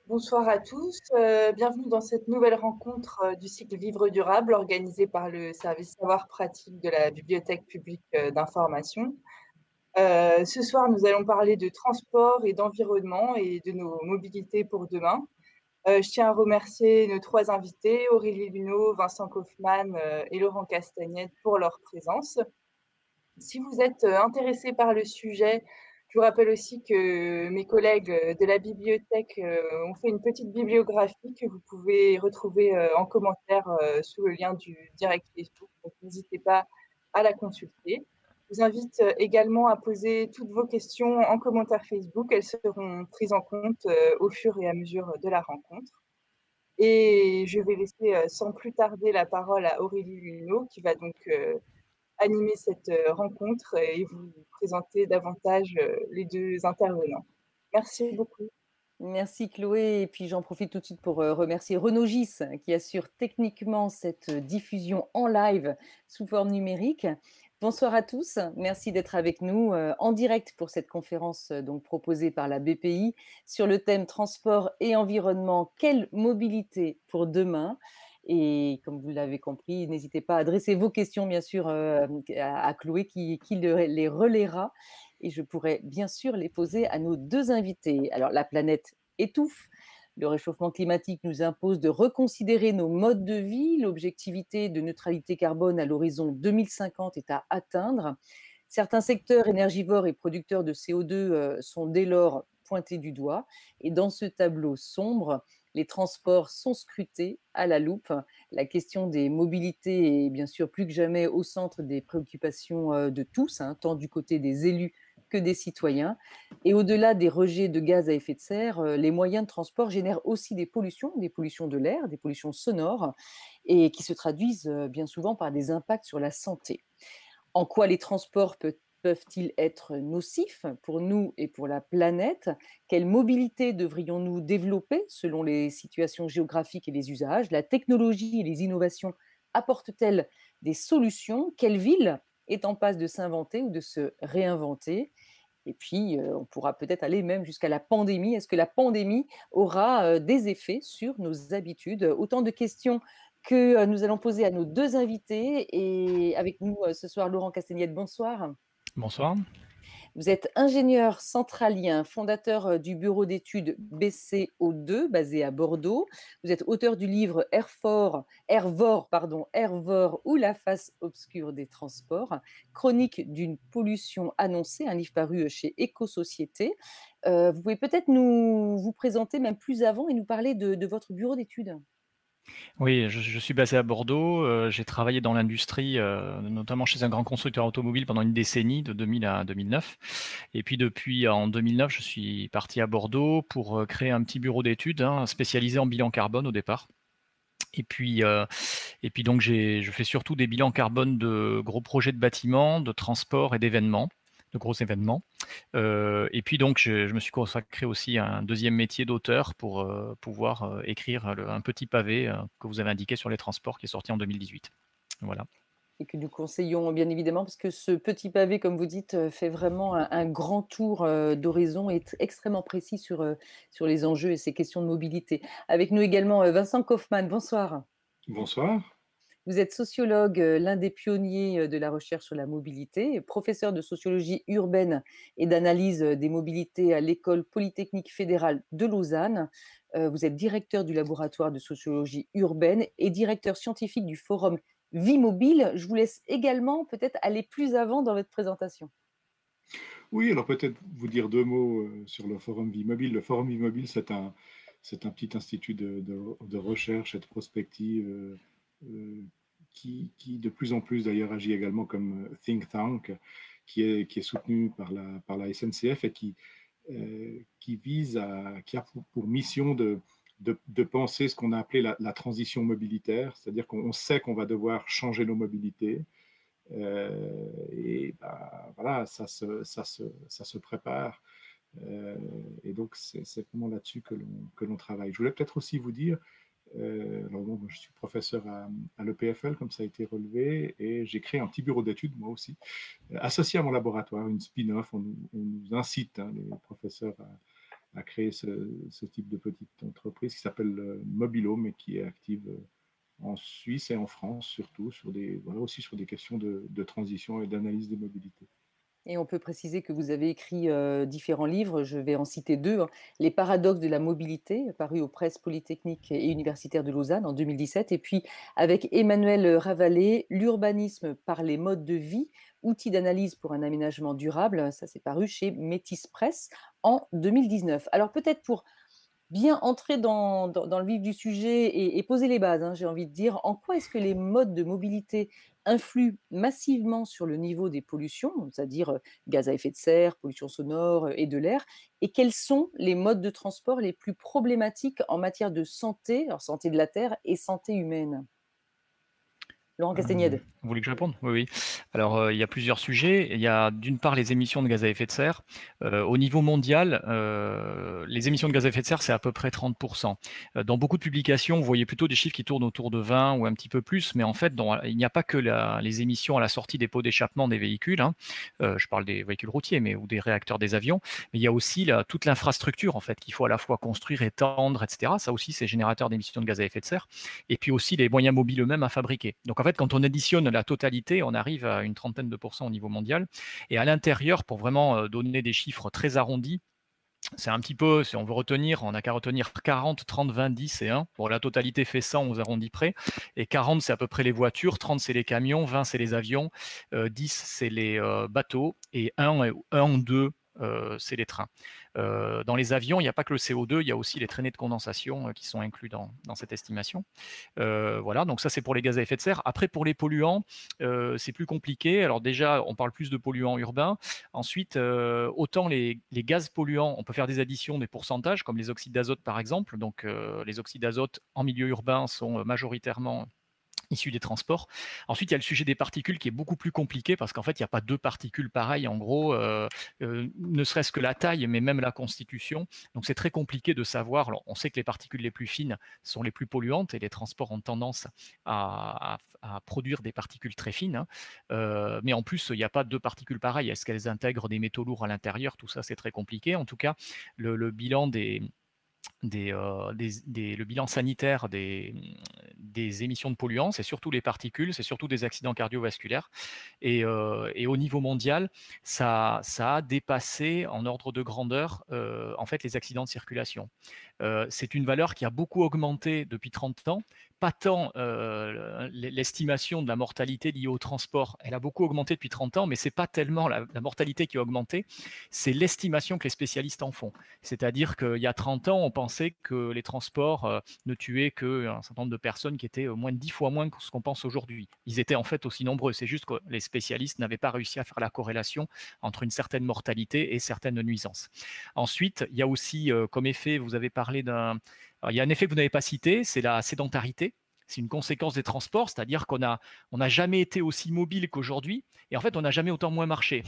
Bonsoir à tous, bienvenue dans cette nouvelle rencontre du cycle Vivre durable organisé par le service savoir pratique de la Bibliothèque publique d'information. Ce soir, nous allons parler de transport et d'environnement et de nos mobilités pour demain. Je tiens à remercier nos trois invités, Aurélie Luneau, Vincent Kaufmann et Laurent Castagnette pour leur présence. Si vous êtes intéressé par le sujet, je vous rappelle aussi que mes collègues de la bibliothèque ont fait une petite bibliographie que vous pouvez retrouver en commentaire sous le lien du direct Facebook. Donc, n'hésitez pas à la consulter. Je vous invite également à poser toutes vos questions en commentaire Facebook. Elles seront prises en compte au fur et à mesure de la rencontre. Et je vais laisser sans plus tarder la parole à Aurélie Luneau qui va donc animer cette rencontre et vous présenter davantage les deux intervenants. Merci beaucoup. Merci Chloé, et puis j'en profite tout de suite pour remercier Renaud Gis qui assure techniquement cette diffusion en live sous forme numérique. Bonsoir à tous, merci d'être avec nous en direct pour cette conférence donc proposée par la BPI sur le thème transport et environnement, quelle mobilité pour demain? Et comme vous l'avez compris, n'hésitez pas à adresser vos questions bien sûr à Chloé qui les relaiera et je pourrais bien sûr les poser à nos deux invités. Alors, la planète étouffe. Le réchauffement climatique nous impose de reconsidérer nos modes de vie. L'objectivité de neutralité carbone à l'horizon 2050 est à atteindre. Certains secteurs énergivores et producteurs de CO2 sont dès lors pointés du doigt. Et dans ce tableau sombre, les transports sont scrutés à la loupe. La question des mobilités est bien sûr plus que jamais au centre des préoccupations de tous, tant du côté des élus que des citoyens. Et au-delà des rejets de gaz à effet de serre, les moyens de transport génèrent aussi des pollutions de l'air, des pollutions sonores, et qui se traduisent bien souvent par des impacts sur la santé. En quoi les transports peuvent-ils être nocifs pour nous et pour la planète? Quelle mobilité devrions-nous développer selon les situations géographiques et les usages? La technologie et les innovations apportent-elles des solutions? Quelle ville est en passe de s'inventer ou de se réinventer? Et puis, on pourra peut-être aller même jusqu'à la pandémie. Est-ce que la pandémie aura des effets sur nos habitudes? Autant de questions que nous allons poser à nos deux invités. Et avec nous ce soir, Laurent Castagnette, bonsoir. Bonsoir. Vous êtes ingénieur centralien, fondateur du bureau d'études BCO2, basé à Bordeaux. Vous êtes auteur du livre Hervor ou la face obscure des transports, chronique d'une pollution annoncée, un livre paru chez Éco-Société. Vous pouvez peut-être vous présenter même plus avant et nous parler de votre bureau d'études. Oui, je suis basé à Bordeaux, j'ai travaillé dans l'industrie, notamment chez un grand constructeur automobile pendant une décennie, de 2000 à 2009 et puis depuis en 2009, je suis parti à Bordeaux pour, créer un petit bureau d'études, spécialisé en bilan carbone au départ et puis, donc je fais surtout des bilans carbone de gros projets de bâtiments, de transport et d'événements, de gros événements. Et puis donc je me suis consacré aussi à un deuxième métier d'auteur pour, pouvoir, écrire un petit pavé, que vous avez indiqué sur les transports qui est sorti en 2018. Voilà. Et que nous conseillons bien évidemment, parce que ce petit pavé, comme vous dites, fait vraiment un grand tour d'horizon et extrêmement précis sur les enjeux et ces questions de mobilité. Avec nous également Vincent Kaufmann, bonsoir. Bonsoir. Vous êtes sociologue, l'un des pionniers de la recherche sur la mobilité, professeur de sociologie urbaine et d'analyse des mobilités à l'École polytechnique fédérale de Lausanne. Vous êtes directeur du laboratoire de sociologie urbaine et directeur scientifique du forum Vie Mobile. Je vous laisse également peut-être aller plus avant dans votre présentation. Oui, alors peut-être vous dire deux mots sur le Forum Vie Mobile. Le Forum Vie Mobile, c'est un petit institut de recherche et de prospective euh, qui de plus en plus d'ailleurs agit également comme think tank, qui est soutenu par la SNCF et qui a pour mission de penser ce qu'on a appelé la transition mobilitaire, c'est-à-dire qu'on sait qu'on va devoir changer nos mobilités. Et bah, voilà, ça se prépare. Et donc, c'est vraiment là-dessus que l'on travaille. Je voulais peut-être aussi vous dire, alors bon, je suis professeur à l'EPFL, comme ça a été relevé, et j'ai créé un petit bureau d'études, moi aussi, associé à mon laboratoire, une spin-off. On nous incite, les professeurs, a créé ce type de petite entreprise qui s'appelle Mobilhome et qui est active en Suisse et en France surtout, aussi sur des questions de transition et d'analyse des mobilités. Et on peut préciser que vous avez écrit différents livres, je vais en citer deux, hein. Les paradoxes de la mobilité, paru aux presses polytechniques et universitaires de Lausanne en 2017, et puis avec Emmanuel Ravalet, L'urbanisme par les modes de vie, outils d'analyse pour un aménagement durable, ça c'est paru chez Métis Presse en 2019. Alors peut-être pour bien entrer dans le vif du sujet et poser les bases, hein, j'ai envie de dire. En quoi est-ce que les modes de mobilité influent massivement sur le niveau des pollutions, c'est-à-dire gaz à effet de serre, pollution sonore et de l'air, et quels sont les modes de transport les plus problématiques en matière de santé, alors santé de la Terre et santé humaine? Laurent Castagnède. Vous voulez que je réponde? Oui, oui. Alors, il y a plusieurs sujets. Il y a d'une part les émissions de gaz à effet de serre. Au niveau mondial, les émissions de gaz à effet de serre, c'est à peu près 30. Dans beaucoup de publications, vous voyez plutôt des chiffres qui tournent autour de 20 ou un petit peu plus, mais en fait, il n'y a pas que les émissions à la sortie des pots d'échappement des véhicules, hein. Je parle des véhicules routiers, ou des réacteurs des avions, mais il y a aussi toute l'infrastructure en fait qu'il faut à la fois construire, étendre, etc. Ça aussi, c'est générateur d'émissions de gaz à effet de serre. Et puis aussi les moyens mobiles eux-mêmes à fabriquer. Donc en fait, quand on additionne la totalité, on arrive à une trentaine de pourcents au niveau mondial. Et à l'intérieur, pour vraiment donner des chiffres très arrondis, c'est un petit peu, si on veut retenir, on n'a qu'à retenir 40, 30, 20, 10 et 1. Bon, la totalité fait 100 aux arrondis près. Et 40, c'est à peu près les voitures, 30, c'est les camions, 20, c'est les avions, 10, c'est les bateaux, et 1 2, c'est les trains. Dans les avions, il n'y a pas que le CO2, il y a aussi les traînées de condensation qui sont inclus dans cette estimation. Voilà, donc ça c'est pour les gaz à effet de serre. Après, pour les polluants, c'est plus compliqué. Alors déjà, on parle plus de polluants urbains. Ensuite, autant les gaz polluants, on peut faire des additions, des pourcentages, comme les oxydes d'azote par exemple. Donc les oxydes d'azote en milieu urbain sont majoritairement issus des transports. Ensuite, il y a le sujet des particules qui est beaucoup plus compliqué parce qu'en fait, il n'y a pas deux particules pareilles, en gros, ne serait-ce que la taille, mais même la constitution. Donc, c'est très compliqué de savoir. Alors, on sait que les particules les plus fines sont les plus polluantes et les transports ont tendance à produire des particules très fines, hein. Mais en plus, il n'y a pas deux particules pareilles. Est-ce qu'elles intègrent des métaux lourds à l'intérieur? Tout ça, c'est très compliqué. En tout cas, le bilan le bilan sanitaire des émissions de polluants, c'est surtout les particules, c'est surtout des accidents cardiovasculaires. Et au niveau mondial, ça a dépassé en ordre de grandeur en fait les accidents de circulation. C'est une valeur qui a beaucoup augmenté depuis 30 ans, pas tant l'estimation de la mortalité liée au transport, elle a beaucoup augmenté depuis 30 ans, mais ce n'est pas tellement la mortalité qui a augmenté, c'est l'estimation que les spécialistes en font. C'est-à-dire qu'il y a 30 ans, on pensait que les transports ne tuaient qu'un certain nombre de personnes qui étaient moins de 10 fois moins que ce qu'on pense aujourd'hui. Ils étaient en fait aussi nombreux, c'est juste que les spécialistes n'avaient pas réussi à faire la corrélation entre une certaine mortalité et certaines nuisances. Ensuite, il y a aussi comme effet, vous avez parlé d'un... Alors, il y a un effet que vous n'avez pas cité, c'est la sédentarité. C'est une conséquence des transports, c'est-à-dire qu'on n'a jamais été aussi mobile qu'aujourd'hui, et en fait, on n'a jamais autant moins marché.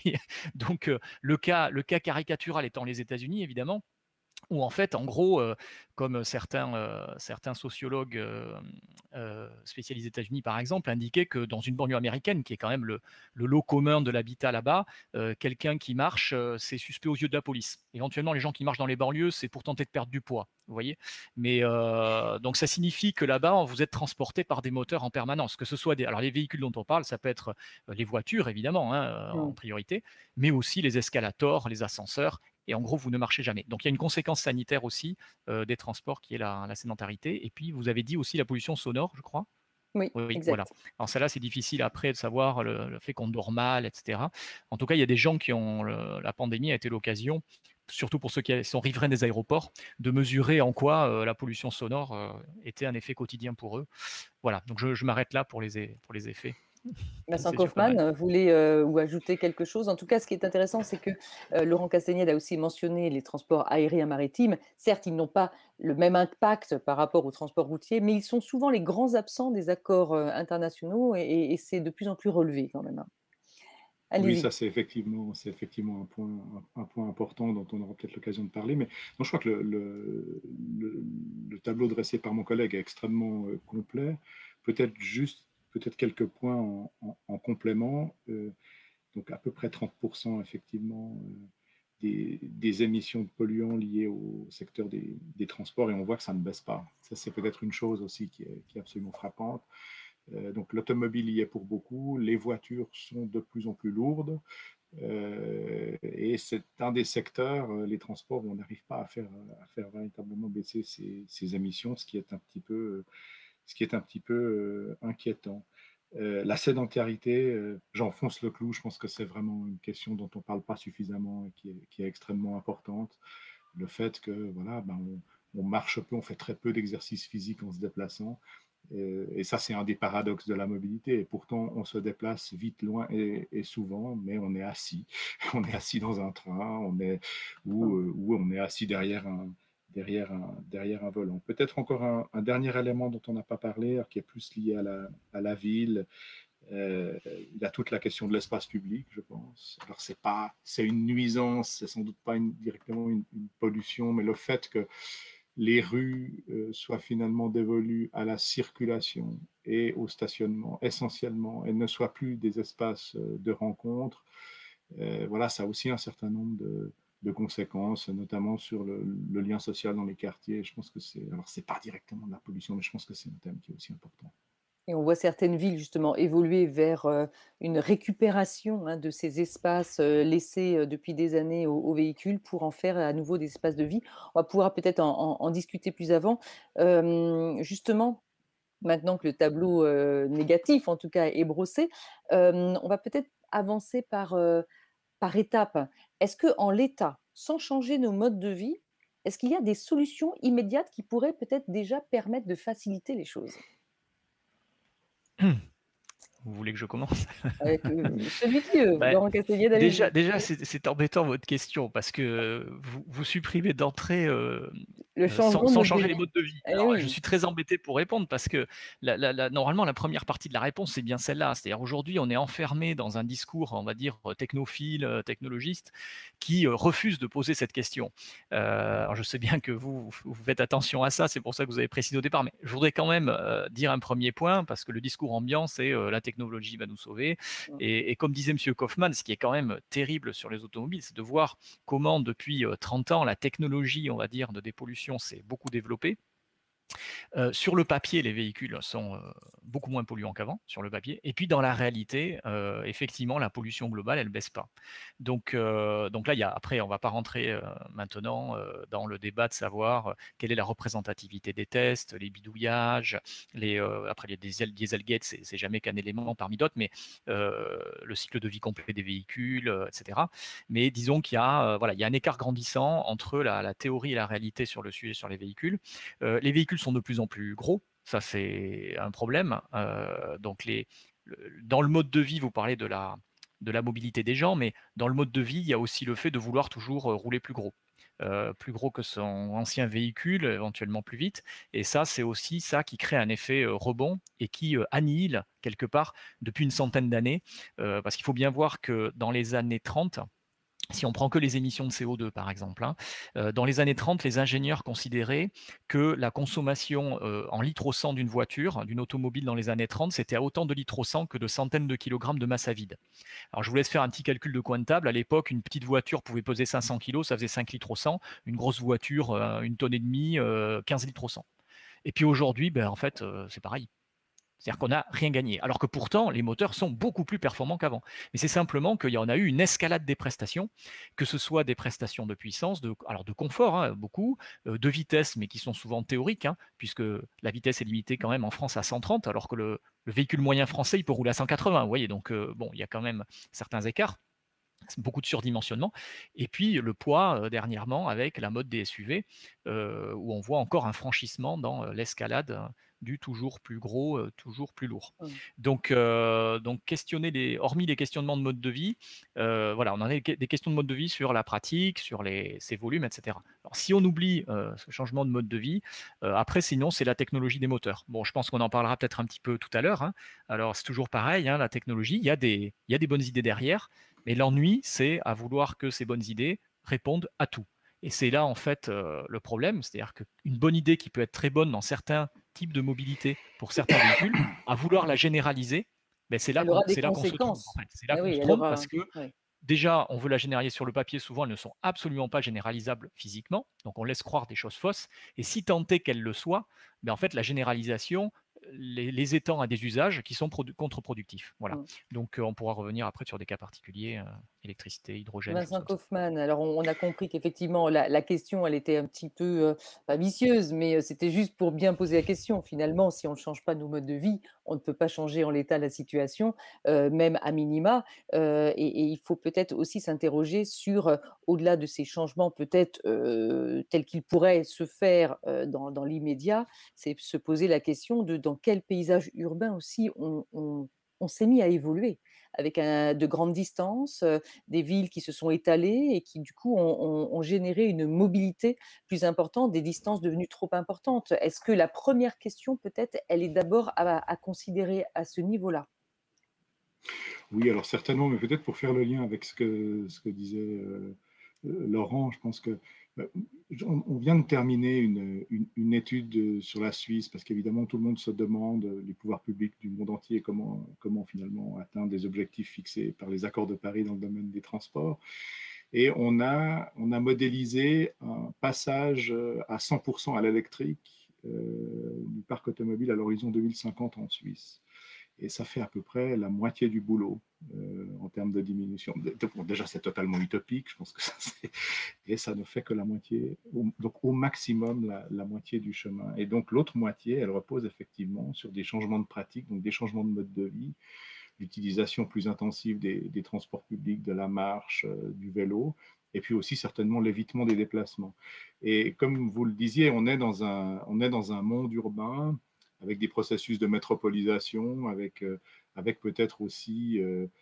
Donc, le cas caricatural étant les États-Unis, évidemment, où en fait, en gros, comme certains sociologues spécialisés aux États-Unis, par exemple, indiquaient que dans une banlieue américaine, qui est quand même le lot commun de l'habitat là-bas, quelqu'un qui marche, c'est suspect aux yeux de la police. Éventuellement, les gens qui marchent dans les banlieues, c'est pour tenter de perdre du poids, vous voyez. Mais donc, ça signifie que là-bas, vous êtes transporté par des moteurs en permanence, que ce soit alors les véhicules dont on parle, ça peut être les voitures, évidemment, hein, en priorité, mais aussi les escalators, les ascenseurs. Et en gros, vous ne marchez jamais. Donc, il y a une conséquence sanitaire aussi des transports qui est la sédentarité. Et puis, vous avez dit aussi la pollution sonore, je crois. Oui, Oui, voilà. exact. Alors, celle-là, c'est difficile après de savoir le fait qu'on dort mal, etc. En tout cas, il y a des gens qui ont. La pandémie a été l'occasion, surtout pour ceux qui sont riverains des aéroports, de mesurer en quoi la pollution sonore était un effet quotidien pour eux. Voilà. Donc, je m'arrête là pour les effets. Vincent C'est déjà pas mal. Kaufmann voulait ou ajouter quelque chose. En tout cas, ce qui est intéressant, c'est que Laurent Castagnède a aussi mentionné les transports aériens maritimes. Certes, ils n'ont pas le même impact par rapport aux transports routiers, mais ils sont souvent les grands absents des accords internationaux et c'est de plus en plus relevé quand même, hein. Oui, Allez-y. ça c'est effectivement un point important dont on aura peut-être l'occasion de parler. Mais non, je crois que le tableau dressé par mon collègue est extrêmement complet. Peut-être quelques points en complément. Donc à peu près 30% effectivement des émissions de polluants liées au secteur des transports, et on voit que ça ne baisse pas. Ça, c'est peut-être une chose aussi qui est absolument frappante. Donc l'automobile y est pour beaucoup, les voitures sont de plus en plus lourdes, et c'est un des secteurs, les transports, où on n'arrive pas à faire véritablement baisser ces émissions, ce qui est un petit peu inquiétant. La sédentarité, j'enfonce le clou, je pense que c'est vraiment une question dont on ne parle pas suffisamment et qui est extrêmement importante. Le fait que voilà, on marche peu, on fait très peu d'exercice physique en se déplaçant. Et ça, c'est un des paradoxes de la mobilité. Et pourtant, on se déplace vite, loin et souvent, mais on est assis. On est assis dans un train, ou on est assis derrière un volant. Peut-être encore un dernier élément dont on n'a pas parlé, qui est plus lié à la ville. Il y a toute la question de l'espace public, je pense. Alors, c'est une nuisance, c'est sans doute pas directement une pollution, mais le fait que les rues soient finalement dévolues à la circulation et au stationnement essentiellement, et ne soient plus des espaces de rencontre, voilà, ça a aussi un certain nombre de conséquences, notamment sur le lien social dans les quartiers. Je pense que c'est pas directement de la pollution, mais je pense que c'est un thème qui est aussi important. Et on voit certaines villes justement évoluer vers une récupération de ces espaces laissés depuis des années aux véhicules pour en faire à nouveau des espaces de vie. On va pouvoir peut-être en discuter plus avant. Justement, maintenant que le tableau négatif, en tout cas, est brossé, on va peut-être avancer par étapes. Est-ce qu'en l'état, sans changer nos modes de vie, est-ce qu'il y a des solutions immédiates qui pourraient peut-être déjà permettre de faciliter les choses? Vous voulez que je commence? Avec, celui qui veut, Bah, Laurent Castellier, allez-y. déjà c'est embêtant votre question parce que vous supprimez d'entrée, Le changement de sans mode de changer les vie. modes de vie. Eh Alors je oui. suis très embêté pour répondre parce que normalement la première partie de la réponse, c'est bien celle-là. C'est-à-dire aujourd'hui, on est enfermé dans un discours, on va dire, technophile, technologiste, qui refuse de poser cette question. Alors je sais bien que vous faites attention à ça, c'est pour ça que vous avez précisé au départ, mais je voudrais quand même dire un premier point, parce que le discours ambiant, c'est la technologie va nous sauver. Et comme disait M. Kaufmann, ce qui est quand même terrible sur les automobiles, c'est de voir comment depuis 30 ans, la technologie, on va dire, de dépollution s'est beaucoup développée. Sur le papier, les véhicules sont beaucoup moins polluants qu'avant, sur le papier. Et puis dans la réalité, effectivement, la pollution globale, elle ne baisse pas. Donc là, après, on ne va pas rentrer maintenant dans le débat de savoir quelle est la représentativité des tests, les bidouillages, après les Dieselgate, c'est jamais qu'un élément parmi d'autres, mais le cycle de vie complet des véhicules, etc. Mais disons qu'il y a un écart grandissant entre la théorie et la réalité sur le sujet sur les véhicules. Les véhicules sont de plus en plus gros, ça c'est un problème. Donc dans le mode de vie, vous parlez de la mobilité des gens, mais dans le mode de vie, il y a aussi le fait de vouloir toujours rouler plus gros que son ancien véhicule, éventuellement plus vite. Et ça, c'est aussi ça qui crée un effet rebond et qui annihile quelque part depuis une centaine d'années. Parce qu'il faut bien voir que dans les années 30, si on prend que les émissions de CO2 par exemple, dans les années 30, les ingénieurs considéraient que la consommation en litres au 100 d'une voiture, d'une automobile dans les années 30, c'était à autant de litres au 100 que de centaines de kilogrammes de masse à vide. Alors je vous laisse faire un petit calcul de coin de table. À l'époque, une petite voiture pouvait peser 500 kg, ça faisait 5 litres au 100. Une grosse voiture, 1,5 tonnes, 15 litres au 100. Et puis aujourd'hui, en fait, c'est pareil. C'est-à-dire qu'on n'a rien gagné. Alors que pourtant, les moteurs sont beaucoup plus performants qu'avant. Mais c'est simplement qu'il y en a eu une escalade des prestations, que ce soit des prestations de puissance, de confort, beaucoup, de vitesse, mais qui sont souvent théoriques, puisque la vitesse est limitée quand même en France à 130, alors que le véhicule moyen français, il peut rouler à 180. Vous voyez, donc il y a quand même certains écarts. Beaucoup de surdimensionnement. Et puis le poids, dernièrement, avec la mode des SUV, où on voit encore un franchissement dans l'escalade du toujours plus gros, toujours plus lourd. Donc hormis les questionnements de mode de vie, voilà, on en a des questions de mode de vie sur la pratique, sur ces volumes, etc. Alors, si on oublie ce changement de mode de vie, après, sinon, c'est la technologie des moteurs. Bon, je pense qu'on en parlera peut-être un petit peu tout à l'heure. Alors, c'est toujours pareil, la technologie, il y a des bonnes idées derrière, mais l'ennui, c'est à vouloir que ces bonnes idées répondent à tout. Et c'est là, en fait, le problème, c'est-à-dire qu'une bonne idée qui peut être très bonne dans certains types de mobilité pour certains véhicules, à vouloir la généraliser, c'est là Elle aura qu'on des se trompe. conséquences. En fait. C'est là Ah qu'on oui, se elle trompe aura, parce que ouais. déjà, on veut la généraliser sur le papier, souvent elles ne sont absolument pas généralisables physiquement, donc on laisse croire des choses fausses et si tant est qu'elles le soient, ben, en fait la généralisation les étend à des usages qui sont contre-productifs. Voilà. Mmh. Donc on pourra revenir après sur des cas particuliers, électricité, hydrogène, choses Vincent comme ça. Kaufmann, alors on a compris qu'effectivement la question elle était un petit peu, pas vicieuse, mais c'était juste pour bien poser la question. Finalement, si on ne change pas nos modes de vie, on ne peut pas changer en l'état la situation, même à minima, et il faut peut-être aussi s'interroger sur, au-delà de ces changements peut-être, tels qu'ils pourraient se faire, dans l'immédiat, c'est se poser la question de dans quel paysage urbain aussi on s'est mis à évoluer avec de grandes distances, des villes qui se sont étalées et qui, du coup, ont généré une mobilité plus importante, des distances devenues trop importantes. Est-ce que la première question, peut-être, elle est d'abord à considérer à ce niveau-là? Oui, alors certainement, mais peut-être pour faire le lien avec ce que disait Laurent, je pense que on vient de terminer une étude sur la Suisse, parce qu'évidemment, tout le monde se demande, les pouvoirs publics du monde entier, comment finalement atteindre des objectifs fixés par les accords de Paris dans le domaine des transports. Et on a modélisé un passage à 100% à l'électrique du parc automobile à l'horizon 2050 en Suisse. Et ça fait à peu près la moitié du boulot en termes de diminution. Bon, déjà, c'est totalement utopique, je pense que ça, et ça ne fait que la moitié, donc au maximum la moitié du chemin. Et donc l'autre moitié, elle repose effectivement sur des changements de pratique, donc des changements de mode de vie, l'utilisation plus intensive des transports publics, de la marche, du vélo, et puis aussi certainement l'évitement des déplacements. Et comme vous le disiez, on est dans un monde urbain avec des processus de métropolisation, avec peut-être aussi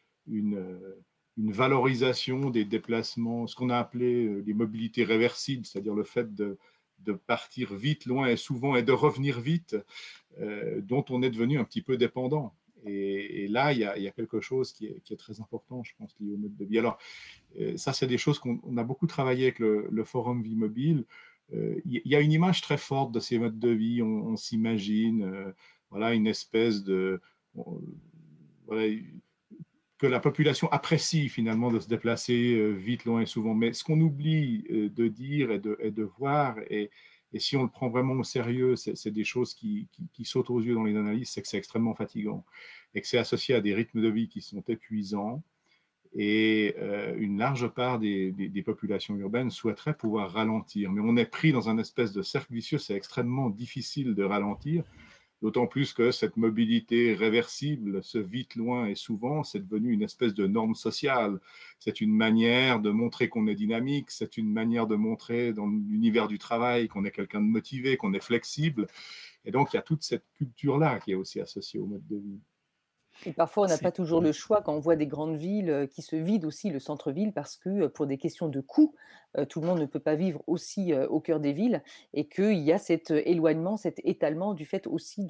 une valorisation des déplacements, ce qu'on a appelé les mobilités réversibles, c'est-à-dire le fait de partir vite, loin et souvent, et de revenir vite, dont on est devenu un petit peu dépendant. Et là, il y a quelque chose qui est très important, je pense, lié au mode de vie. Alors, ça, c'est des choses qu'on a beaucoup travaillé avec le Forum Vie Mobile. Il y a une image très forte de ces modes de vie. On s'imagine voilà, une espèce de... voilà, que la population apprécie finalement de se déplacer vite, loin et souvent. Mais ce qu'on oublie de dire et de voir, et si on le prend vraiment au sérieux, c'est des choses qui sautent aux yeux dans les analyses, c'est que c'est extrêmement fatigant et que c'est associé à des rythmes de vie qui sont épuisants. Et une large part des populations urbaines souhaiteraient pouvoir ralentir. Mais on est pris dans un espèce de cercle vicieux, c'est extrêmement difficile de ralentir, d'autant plus que cette mobilité réversible, ce vite, loin et souvent, c'est devenu une espèce de norme sociale. C'est une manière de montrer qu'on est dynamique, c'est une manière de montrer dans l'univers du travail qu'on est quelqu'un de motivé, qu'on est flexible. Et donc, il y a toute cette culture-là qui est aussi associée au mode de vie. Et parfois, on n'a pas C'est toujours le choix quand on voit des grandes villes, qui se vident aussi, le centre-ville, parce que, pour des questions de coût, tout le monde ne peut pas vivre aussi, au cœur des villes et qu'il y a cet, éloignement, cet étalement du fait aussi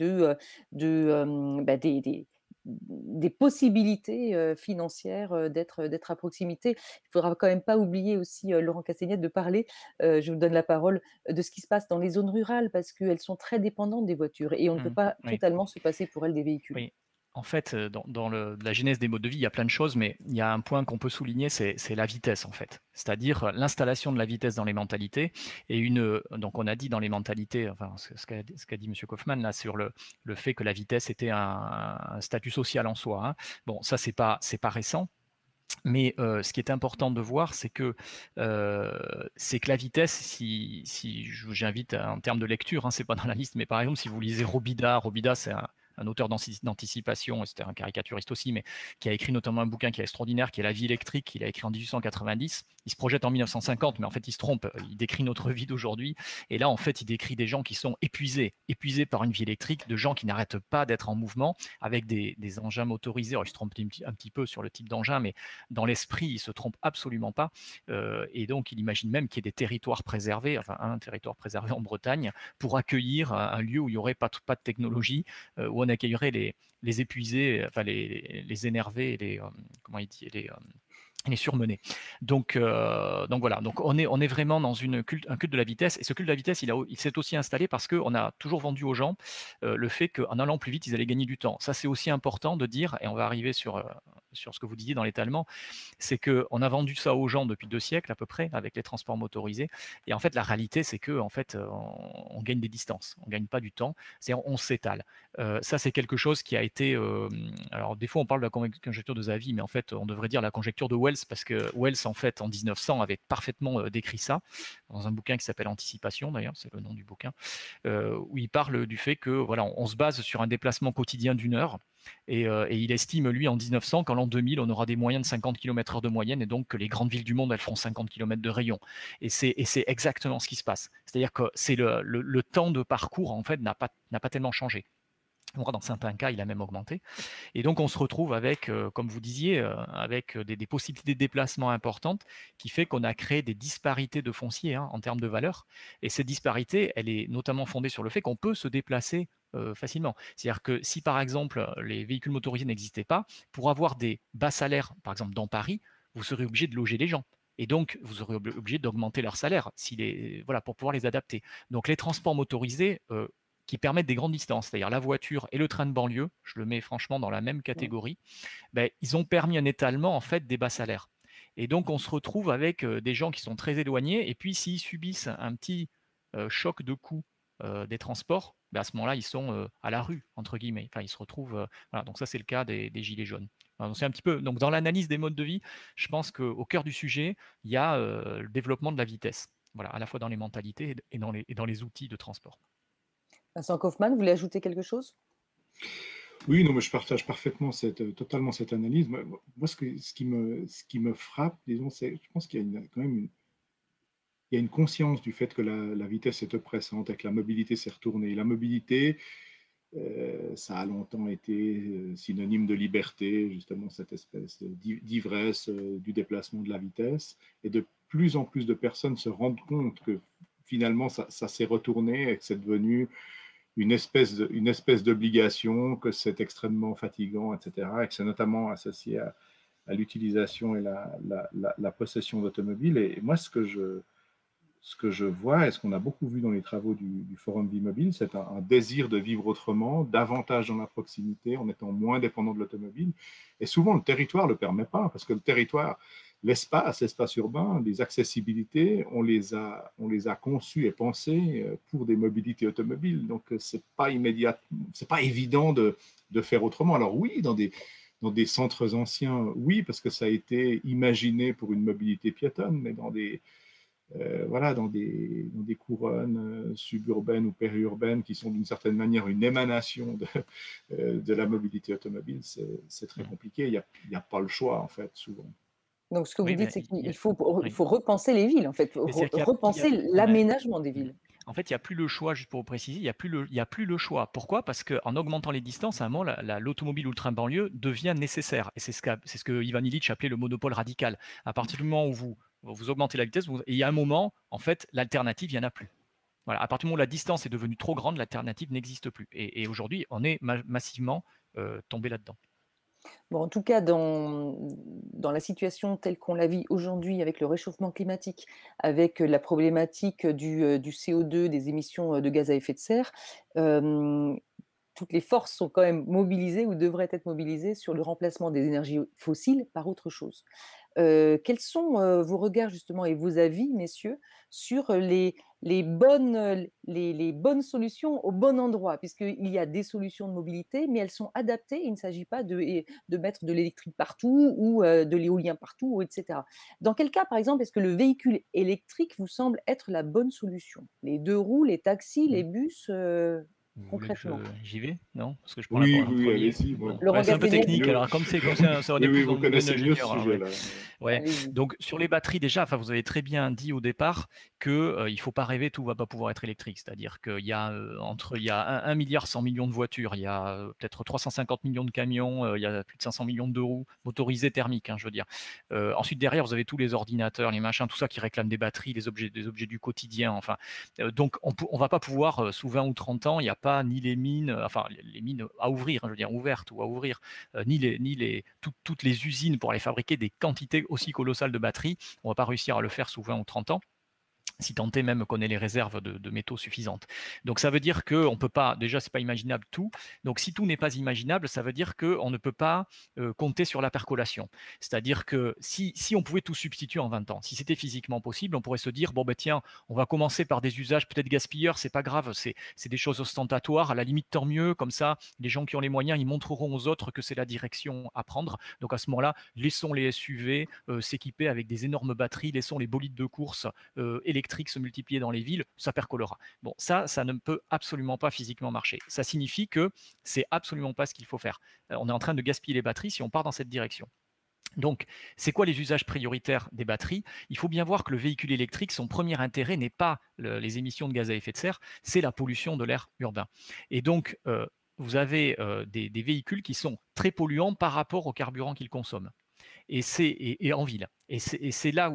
bah, des possibilités, financières, d'être à proximité. Il faudra quand même pas oublier aussi, Laurent Castagnette, de parler, je vous donne la parole, de ce qui se passe dans les zones rurales parce qu'elles sont très dépendantes des voitures et on ne peut pas oui. totalement se passer pour elles des véhicules. Oui. En fait, dans la genèse des modes de vie, il y a plein de choses, mais il y a un point qu'on peut souligner, c'est la vitesse, en fait. C'est-à-dire l'installation de la vitesse dans les mentalités. Et donc, on a dit dans les mentalités, enfin, ce qu'a dit M. Kaufmann, là, sur le fait que la vitesse était un statut social en soi, hein. Bon, ça, c'est pas récent. Mais ce qui est important de voir, c'est que la vitesse, si j'invite en termes de lecture, hein, c'est pas dans la liste, mais par exemple, si vous lisez Robida, c'est un auteur d'anticipation, c'était un caricaturiste aussi, mais qui a écrit notamment un bouquin qui est extraordinaire, qui est La vie électrique, qu'il a écrit en 1890. Il se projette en 1950, mais en fait, il se trompe. Il décrit notre vie d'aujourd'hui. Et là, en fait, il décrit des gens qui sont épuisés par une vie électrique, de gens qui n'arrêtent pas d'être en mouvement, avec des engins motorisés. Alors, il se trompe un petit peu sur le type d'engin, mais dans l'esprit, il se trompe absolument pas. Et donc, il imagine même qu'il y ait des territoires préservés, enfin, un territoire préservé en Bretagne, pour accueillir un lieu où il n'y aurait pas de technologie, où on accueillerait les épuisés, enfin les énervés, comment il dit, les surmenés. Donc voilà. Donc on est vraiment dans un culte de la vitesse. Et ce culte de la vitesse, il s'est aussi installé parce qu'on a toujours vendu aux gens le fait qu'en allant plus vite, ils allaient gagner du temps. Ça, c'est aussi important de dire, et on va arriver sur sur ce que vous disiez dans l'étalement, c'est qu'on a vendu ça aux gens depuis 2 siècles à peu près, avec les transports motorisés. Et en fait, la réalité, c'est que en fait, on gagne des distances, on gagne pas du temps, c'est-à-dire on s'étale. Ça, c'est quelque chose qui a été, alors des fois on parle de la conjecture de Xavi, mais en fait, on devrait dire la conjecture de Wells, parce que Wells, en fait, en 1900, avait parfaitement décrit ça, dans un bouquin qui s'appelle Anticipation, d'ailleurs, c'est le nom du bouquin, où il parle du fait que voilà, on se base sur un déplacement quotidien d'1 heure, et il estime, lui, en 1900, qu'en l'an 2000, on aura des moyennes de 50 km/h de moyenne, et donc que les grandes villes du monde, elles feront 50 km de rayon. Et c'est exactement ce qui se passe. C'est-à-dire que c'est le temps de parcours, en fait, n'a pas tellement changé. Dans certains cas, il a même augmenté. Et donc, on se retrouve avec, comme vous disiez, avec des possibilités de déplacement importantes, qui fait qu'on a créé des disparités de foncier, en termes de valeur. Et cette disparité, elle est notamment fondée sur le fait qu'on peut se déplacer facilement. C'est-à-dire que si, par exemple, les véhicules motorisés n'existaient pas, pour avoir des bas salaires, par exemple dans Paris, vous serez obligé de loger les gens. Et donc, vous serez obligé d'augmenter leur salaire voilà, pour pouvoir les adapter. Donc, les transports motorisés qui permettent des grandes distances, c'est-à-dire la voiture et le train de banlieue, je le mets franchement dans la même catégorie, ben, ils ont permis un étalement en fait des bas salaires. Et donc on se retrouve avec des gens qui sont très éloignés, et puis s'ils subissent un petit choc de coût des transports, ben, à ce moment-là ils sont à la rue, entre guillemets. Enfin, ils se retrouvent. Voilà, donc ça c'est le cas des gilets jaunes. Alors, c'est un petit peu. Donc dans l'analyse des modes de vie, je pense qu'au cœur du sujet, il y a le développement de la vitesse. Voilà, à la fois dans les mentalités et dans les outils de transport. Vincent Kaufmann, vous voulez ajouter quelque chose? Oui, non, mais je partage parfaitement totalement cette analyse. Moi, ce qui me frappe, disons, c'est, je pense qu'il y a quand même il y a une conscience du fait que la vitesse est oppressante et que la mobilité s'est retournée. La mobilité, ça a longtemps été synonyme de liberté, justement cette espèce d'ivresse du déplacement de la vitesse. Et de plus en plus de personnes se rendent compte que finalement, ça s'est retourné et que c'est devenu une espèce d'obligation, que c'est extrêmement fatigant, etc. Et que c'est notamment associé à l'utilisation et la possession d'automobiles. Et moi, ce que je vois, et ce qu'on a beaucoup vu dans les travaux du Forum Vie Mobile, c'est un désir de vivre autrement, davantage dans la proximité, en étant moins dépendant de l'automobile. Et souvent, le territoire ne le permet pas, parce que le territoire, l'espace urbain, les accessibilités, on les a conçus et pensés pour des mobilités automobiles. Donc, c'est pas évident de faire autrement. Alors oui, dans des centres anciens, oui, parce que ça a été imaginé pour une mobilité piétonne, mais dans des couronnes suburbaines ou périurbaines qui sont d'une certaine manière une émanation de la mobilité automobile, c'est très compliqué. Il n'y a pas le choix, en fait, souvent. Donc, ce que vous Oui, dites, mais c'est qu'il il faut oui. repenser les villes, en fait, Mais c'est-à-dire qu'il y a repenser ouais. l'aménagement des villes. En fait, il n'y a plus le choix, juste pour vous préciser, il n'y a plus le choix. Pourquoi? Parce qu'en augmentant les distances, à un moment, l'automobile ou le train de banlieue devient nécessaire. Et c'est ce que Ivan Illich appelait le monopole radical. À partir du moment où vous augmentez la vitesse, et il y a un moment, en fait, l'alternative, il n'y en a plus. Voilà, à partir du moment où la distance est devenue trop grande, l'alternative n'existe plus. Et aujourd'hui, on est massivement tombé là-dedans. Bon, en tout cas, dans la situation telle qu'on la vit aujourd'hui, avec le réchauffement climatique, avec la problématique du CO2, des émissions de gaz à effet de serre, toutes les forces sont quand même mobilisées ou devraient être mobilisées sur le remplacement des énergies fossiles par autre chose. Quels sont vos regards justement et vos avis, messieurs, sur les bonnes solutions au bon endroit? Puisqu'il y a des solutions de mobilité, mais elles sont adaptées. Il ne s'agit pas de mettre de l'électrique partout ou de l'éolien partout, etc. Dans quel cas, par exemple, est-ce que le véhicule électrique vous semble être la bonne solution? Les 2 roues, les taxis, les bus, Vous voulez que concrètement? j'y vais? Non? Parce que je prends la Oui, parole en oui, premier. allez-y. Bon. Laurent Ouais, c'est un peu Gastallier? technique. Alors, ça Oui, aurait oui, plus vous dans le mode connaissez mieux ce d'ingénieur. Alors, sujet-là. ouais. Allez-y. Donc, sur les batteries, déjà, enfin, vous avez très bien dit au départ que il faut pas rêver, tout va pas pouvoir être électrique. C'est-à-dire qu'il y a il y a 1 milliard 100 millions de voitures, il y a peut-être 350 millions de camions, il y a plus de 500 millions de roues motorisées thermiques, je veux dire. Ensuite, derrière, vous avez tous les ordinateurs, les machins, tout ça qui réclament des batteries, des objets du quotidien. Enfin, donc, on va pas pouvoir, sous 20 ou 30 ans, il n'y a pas ni les mines, enfin, les mines à ouvrir, je veux dire, ouvertes ou à ouvrir, ni toutes les usines pour aller fabriquer des quantités aussi colossales de batteries. On ne va pas réussir à le faire sous 20 ou 30 ans. si tant est même qu'on ait les réserves de métaux suffisantes. Donc ça veut dire qu'on ne peut pas, déjà c'est pas imaginable tout, donc si tout n'est pas imaginable, ça veut dire qu'on ne peut pas compter sur la percolation. C'est-à-dire que si on pouvait tout substituer en 20 ans, si c'était physiquement possible, on pourrait se dire, bon ben tiens, on va commencer par des usages peut-être gaspilleurs, c'est pas grave, c'est des choses ostentatoires, à la limite tant mieux, comme ça les gens qui ont les moyens, ils montreront aux autres que c'est la direction à prendre. Donc à ce moment-là, laissons les SUV s'équiper avec des énormes batteries, laissons les bolides de course électriques se multiplier dans les villes, ça percolera. Bon, ça ne peut absolument pas physiquement marcher. Ça signifie que c'est absolument pas ce qu'il faut faire. On est en train de gaspiller les batteries si on part dans cette direction. Donc, c'est quoi les usages prioritaires des batteries? Il faut bien voir que le véhicule électrique, son premier intérêt n'est pas les émissions de gaz à effet de serre, c'est la pollution de l'air urbain. Et donc, vous avez des véhicules qui sont très polluants par rapport au carburant qu'ils consomment. Et en ville. Et c'est là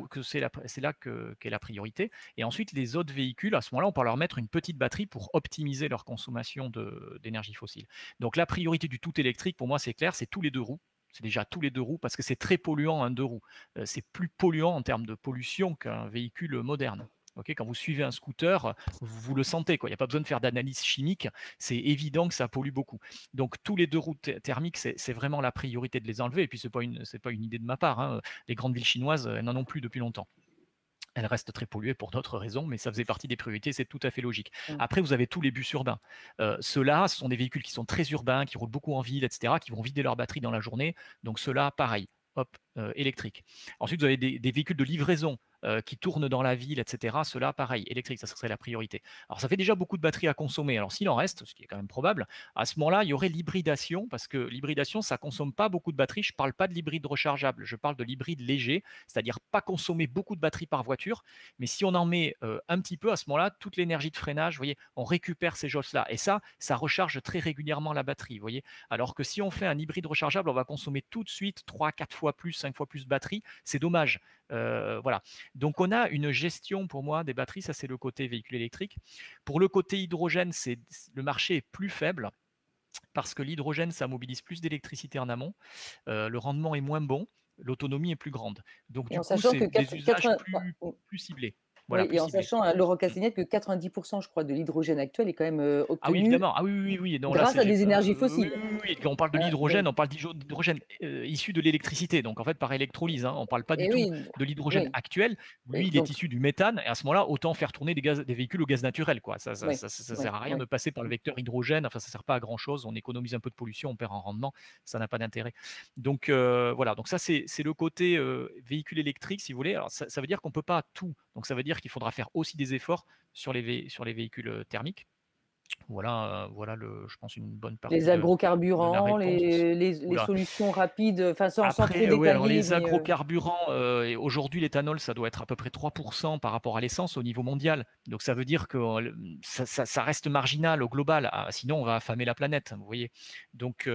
qu'est la priorité. Et ensuite, les autres véhicules, à ce moment-là, on peut leur mettre une petite batterie pour optimiser leur consommation d'énergie fossile. Donc la priorité du tout électrique, pour moi, c'est clair, c'est tous les 2 roues. C'est déjà tous les 2 roues parce que c'est très polluant un 2 roues. C'est plus polluant en termes de pollution qu'un véhicule moderne. Okay, quand vous suivez un scooter, vous le sentez. Il n'y a pas besoin de faire d'analyse chimique. C'est évident que ça pollue beaucoup. Donc, tous les 2 roues thermiques, c'est vraiment la priorité de les enlever. Et puis, ce n'est pas une idée de ma part. Hein. Les grandes villes chinoises, elles n'en ont plus depuis longtemps. Elles restent très polluées pour d'autres raisons, mais ça faisait partie des priorités, c'est tout à fait logique. Après, vous avez tous les bus urbains. Ceux-là, ce sont des véhicules qui sont très urbains, qui roulent beaucoup en ville, etc., qui vont vider leur batterie dans la journée. Donc, ceux-là, pareil, hop, électrique. Ensuite, vous avez des véhicules de livraison qui tournent dans la ville, etc. Cela, pareil, électrique, ça serait la priorité. Alors, ça fait déjà beaucoup de batteries à consommer. Alors, s'il en reste, ce qui est quand même probable, à ce moment-là, il y aurait l'hybridation, parce que l'hybridation, ça ne consomme pas beaucoup de batteries. Je ne parle pas de l'hybride rechargeable, je parle de l'hybride léger, c'est-à-dire pas consommer beaucoup de batteries par voiture, mais si on en met un petit peu, à ce moment-là, toute l'énergie de freinage, vous voyez, on récupère ces choses-là. Et ça recharge très régulièrement la batterie, vous voyez. Alors que si on fait un hybride rechargeable, on va consommer tout de suite 3, 4 fois plus, 5 fois plus de batterie. C'est dommage. Voilà. Donc on a une gestion pour moi des batteries, ça c'est le côté véhicule électrique. Pour le côté hydrogène, le marché est plus faible parce que l'hydrogène, ça mobilise plus d'électricité en amont, le rendement est moins bon, l'autonomie est plus grande. Donc du coup, c'est des usages plus ciblés. Voilà, oui, et en sachant, Laurent Castagnette, que 90%, je crois, de l'hydrogène actuel est quand même obtenu ah oui, évidemment. Ah oui. Non, grâce à des énergies fossiles. Oui. Quand on parle de l'hydrogène, on parle d'hydrogène issu de l'électricité, donc en fait par électrolyse. Hein, on ne parle pas du tout de l'hydrogène actuel. Lui, il est issu du méthane, et à ce moment-là, autant faire tourner des véhicules au gaz naturel. Quoi. Ça ne sert à rien de passer par le vecteur hydrogène, enfin ça ne sert pas à grand-chose, on économise un peu de pollution, on perd en rendement, ça n'a pas d'intérêt. Donc voilà, donc ça c'est le côté véhicule électrique, si vous voulez. Alors ça veut dire qu'on ne peut pas tout, donc ça veut dire qu'il faudra faire aussi des efforts sur les véhicules thermiques. Voilà, je pense, une bonne partie les agrocarburants, les solutions rapides, sans trop détailler. Alors les agrocarburants, aujourd'hui, l'éthanol, ça doit être à peu près 3% par rapport à l'essence au niveau mondial. Donc ça veut dire que ça reste marginal au global. Sinon, on va affamer la planète, vous voyez. Donc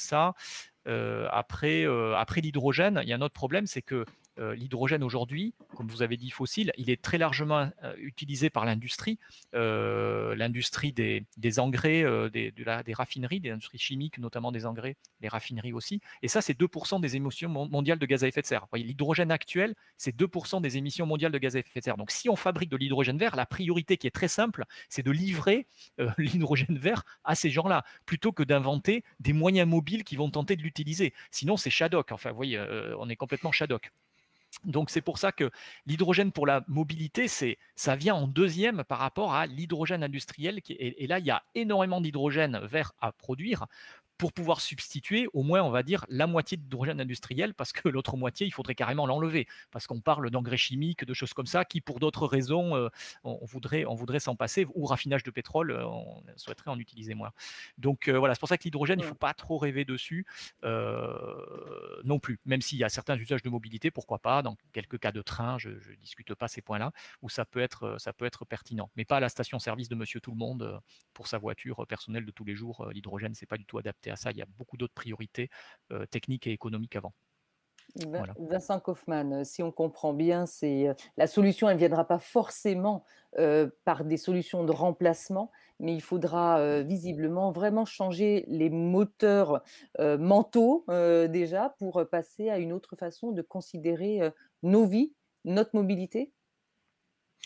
après l'hydrogène, il y a un autre problème, c'est que l'hydrogène aujourd'hui, comme vous avez dit fossile, il est très largement utilisé par l'industrie, l'industrie des engrais, des raffineries, des industries chimiques, notamment des engrais, les raffineries aussi. Et ça, c'est 2% des émissions mondiales de gaz à effet de serre. L'hydrogène actuel, c'est 2% des émissions mondiales de gaz à effet de serre. Donc si on fabrique de l'hydrogène vert, la priorité qui est très simple, c'est de livrer l'hydrogène vert à ces gens-là, plutôt que d'inventer des moyens mobiles qui vont tenter de l'utiliser. Sinon, c'est Shadok. Enfin, vous voyez, on est complètement Shadok. Donc c'est pour ça que l'hydrogène pour la mobilité, ça vient en deuxième par rapport à l'hydrogène industriel. Et là, il y a énormément d'hydrogène vert à produire pour pouvoir substituer au moins, on va dire, la moitié d'hydrogène industriel, parce que l'autre moitié, il faudrait carrément l'enlever, parce qu'on parle d'engrais chimiques, de choses comme ça, qui pour d'autres raisons, on voudrait s'en passer, ou raffinage de pétrole, on souhaiterait en utiliser moins. Donc voilà, c'est pour ça que l'hydrogène, il ne faut pas trop rêver dessus non plus, même s'il y a certains usages de mobilité, pourquoi pas, dans quelques cas de train, je ne discute pas ces points-là, où ça peut être pertinent, mais pas à la station-service de Monsieur Tout-le-Monde pour sa voiture personnelle de tous les jours. L'hydrogène, ce n'est pas du tout adapté à ça, il y a beaucoup d'autres priorités techniques et économiques avant. Voilà. Vincent Kaufmann, si on comprend bien, la solution, elle ne viendra pas forcément par des solutions de remplacement, mais il faudra visiblement vraiment changer les moteurs mentaux déjà pour passer à une autre façon de considérer nos vies, notre mobilité.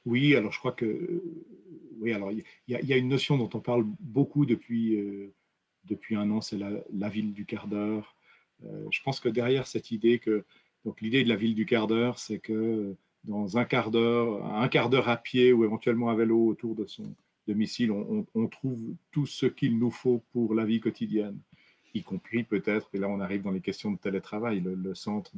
Oui, alors je crois que oui, alors il y a une notion dont on parle beaucoup depuis un an, c'est la ville du quart d'heure. Je pense que derrière cette idée donc l'idée de la ville du quart d'heure, c'est que dans un quart d'heure à pied ou éventuellement à vélo autour de son domicile, on trouve tout ce qu'il nous faut pour la vie quotidienne, y compris peut-être, et là on arrive dans les questions de télétravail, le centre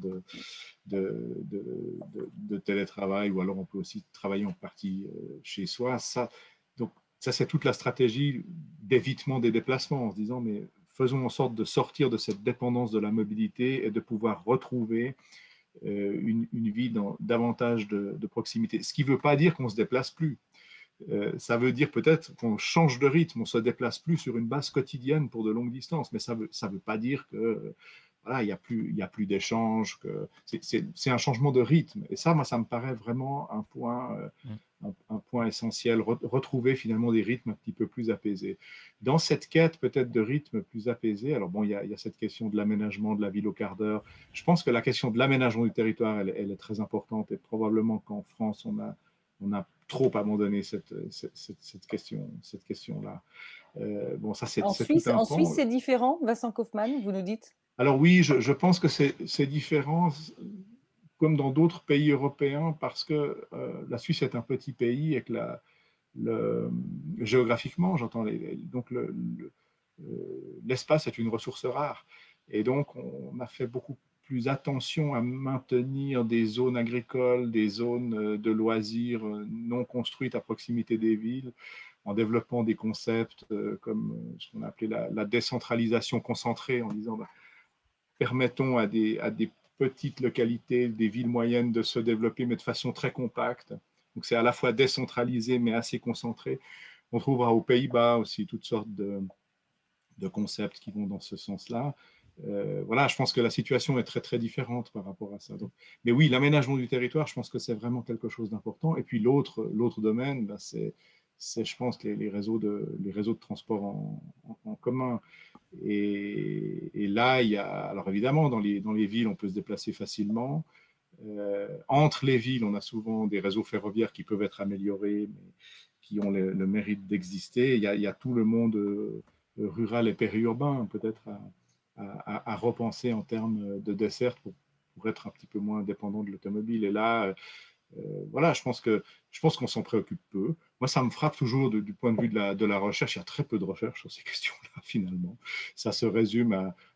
de télétravail, ou alors on peut aussi travailler en partie chez soi. Donc ça, c'est toute la stratégie d'évitement des déplacements, en se disant, mais faisons en sorte de sortir de cette dépendance de la mobilité et de pouvoir retrouver une vie dans davantage de proximité. Ce qui ne veut pas dire qu'on ne se déplace plus. Ça veut dire peut-être qu'on change de rythme, on ne se déplace plus sur une base quotidienne pour de longues distances, mais ça veut pas dire que voilà, il y a plus d'échanges, que c'est un changement de rythme. Et ça, moi, ça me paraît vraiment un point essentiel, retrouver finalement des rythmes un petit peu plus apaisés. Dans cette quête peut-être de rythme plus apaisé, alors bon, il y a cette question de l'aménagement de la ville au quart d'heure. Je pense que la question de l'aménagement du territoire, elle est très importante, et probablement qu'en France, on a trop abandonné cette question-là. Bon, ça, c'est tout un En pan. Suisse, c'est différent, Vincent Kaufmann, vous nous dites? Alors oui, je pense que c'est différent, comme dans d'autres pays européens, parce que la Suisse est un petit pays et que géographiquement, j'entends, donc l'espace est une ressource rare. Et donc, on a fait beaucoup plus attention à maintenir des zones agricoles, des zones de loisirs non construites à proximité des villes, en développant des concepts comme ce qu'on a appelé la décentralisation concentrée, en disant permettons à des petites localités, des villes moyennes de se développer, mais de façon très compacte. Donc c'est à la fois décentralisé, mais assez concentré. On trouvera aux Pays-Bas aussi toutes sortes de concepts qui vont dans ce sens-là. Voilà, je pense que la situation est très, très différente par rapport à ça. Donc, mais oui, l'aménagement du territoire, je pense que c'est vraiment quelque chose d'important. Et puis l'autre domaine, ben, c'est, je pense, les réseaux de transport en commun. Et là, il y a, alors évidemment, dans les villes, on peut se déplacer facilement. Entre les villes, on a souvent des réseaux ferroviaires qui peuvent être améliorés, mais qui ont le mérite d'exister. Il y a tout le monde rural et périurbain, peut-être à repenser en termes de dessert pour être un petit peu moins dépendant de l'automobile. Et là, voilà, je pense qu'on s'en préoccupe peu. Moi, ça me frappe toujours du point de vue de la recherche. Il y a très peu de recherche sur ces questions-là, finalement. Ça se résume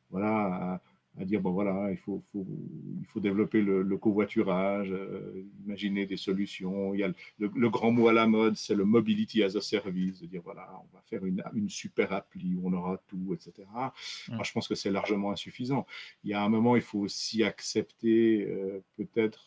à dire, bon voilà, il faut développer le covoiturage, imaginer des solutions. Il y a le grand mot à la mode, c'est le mobility as a service, de dire, voilà, on va faire une super appli où on aura tout, etc. Moi, je pense que c'est largement insuffisant. Il y a un moment, il faut aussi accepter peut-être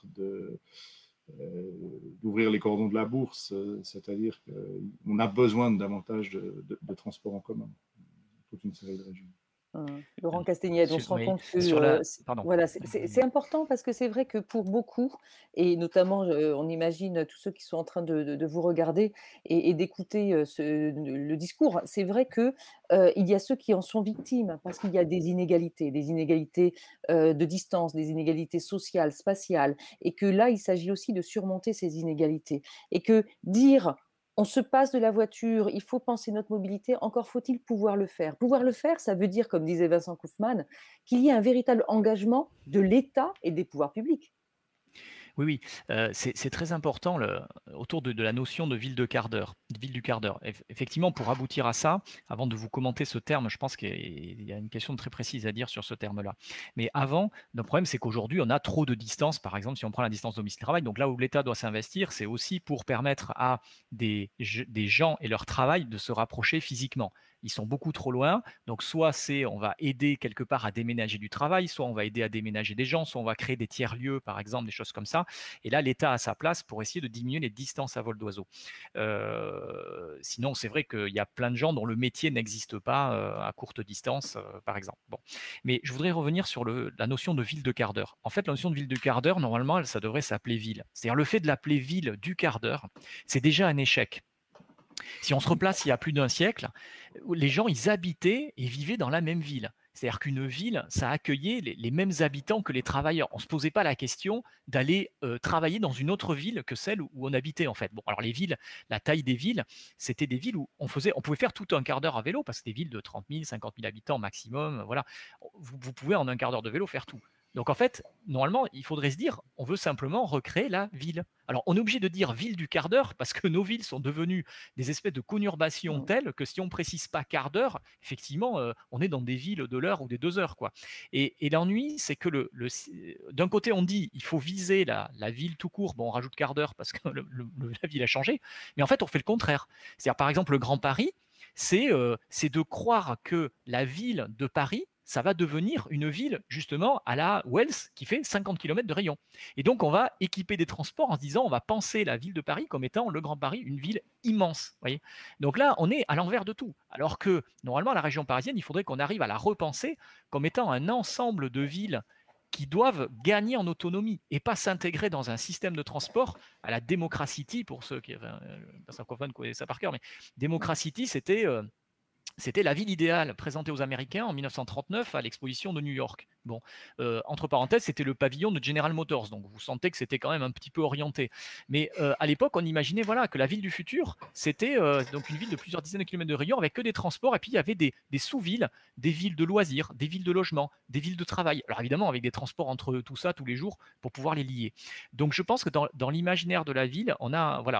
d'ouvrir les cordons de la bourse, c'est-à-dire qu'on a besoin de davantage de transports en commun, toute une série de régions. Laurent Castagnède, on se rend compte que voilà, c'est important, parce que c'est vrai que pour beaucoup, et notamment on imagine tous ceux qui sont en train de vous regarder et d'écouter le discours, c'est vrai que il y a ceux qui en sont victimes, parce qu'il y a des inégalités de distance, des inégalités sociales, spatiales, et que là, il s'agit aussi de surmonter ces inégalités. Et que dire on se passe de la voiture, il faut penser notre mobilité, encore faut-il pouvoir le faire. Pouvoir le faire, ça veut dire, comme disait Vincent Kaufmann, qu'il y ait un véritable engagement de l'État et des pouvoirs publics. Oui, c'est très important autour de la notion de ville du quart d'heure. Effectivement, pour aboutir à ça, avant de vous commenter ce terme, je pense qu'il y a une question très précise à dire sur ce terme-là. Mais avant, le problème, c'est qu'aujourd'hui, on a trop de distance. Par exemple, si on prend la distance domicile-travail, donc là où l'État doit s'investir, c'est aussi pour permettre à des gens et leur travail de se rapprocher physiquement. Ils sont beaucoup trop loin, donc soit on va aider quelque part à déménager du travail, soit on va aider à déménager des gens, soit on va créer des tiers-lieux, par exemple, des choses comme ça. Et là, l'État a sa place pour essayer de diminuer les distances à vol d'oiseau. Sinon, c'est vrai qu'il y a plein de gens dont le métier n'existe pas à courte distance, par exemple. Bon. Mais je voudrais revenir sur la notion de ville de quart d'heure. En fait, la notion de ville de quart d'heure, normalement, ça devrait s'appeler ville. C'est-à-dire le fait de l'appeler ville du quart d'heure, c'est déjà un échec. Si on se replace il y a plus d'un siècle, les gens, ils habitaient et vivaient dans la même ville. C'est-à-dire qu'une ville, ça accueillait les mêmes habitants que les travailleurs. On ne se posait pas la question d'aller travailler dans une autre ville que celle où on habitait en fait. Bon, alors les villes, la taille des villes, c'était des villes où on pouvait faire tout un quart d'heure à vélo, parce que c'était des villes de 30 000, 50 000 habitants maximum. Voilà, vous pouvez en un quart d'heure de vélo faire tout. Donc en fait, normalement, il faudrait se dire, on veut simplement recréer la ville. Alors on est obligé de dire ville du quart d'heure parce que nos villes sont devenues des espèces de conurbations telles que si on ne précise pas quart d'heure, effectivement, on est dans des villes de l'heure ou des 2 heures, quoi. Et l'ennui, c'est que d'un côté, on dit il faut viser la ville tout court, bon, on rajoute quart d'heure parce que la ville a changé, mais en fait, on fait le contraire. C'est-à-dire, par exemple, le Grand Paris, c'est de croire que la ville de Paris, ça va devenir une ville, justement, à la Wells, qui fait 50 km de rayon. Et donc, on va équiper des transports en se disant, on va penser la ville de Paris comme étant le Grand Paris, une ville immense. Voyez, donc là, on est à l'envers de tout. Alors que, normalement, la région parisienne, il faudrait qu'on arrive à la repenser comme étant un ensemble de villes qui doivent gagner en autonomie et pas s'intégrer dans un système de transport à la Democracity, pour ceux qui, francophones connaissent ça par cœur, mais Democracity, c'était la ville idéale présentée aux Américains en 1939 à l'exposition de New York. Bon, entre parenthèses, c'était le pavillon de General Motors, donc vous sentez que c'était quand même un petit peu orienté. Mais à l'époque, on imaginait voilà, que la ville du futur, c'était donc une ville de plusieurs dizaines de kilomètres de rayon avec que des transports, et puis il y avait des sous-villes, des villes de loisirs, des villes de logement, des villes de travail. Alors évidemment, avec des transports entre tout ça tous les jours pour pouvoir les lier. Donc je pense que dans l'imaginaire de la ville, on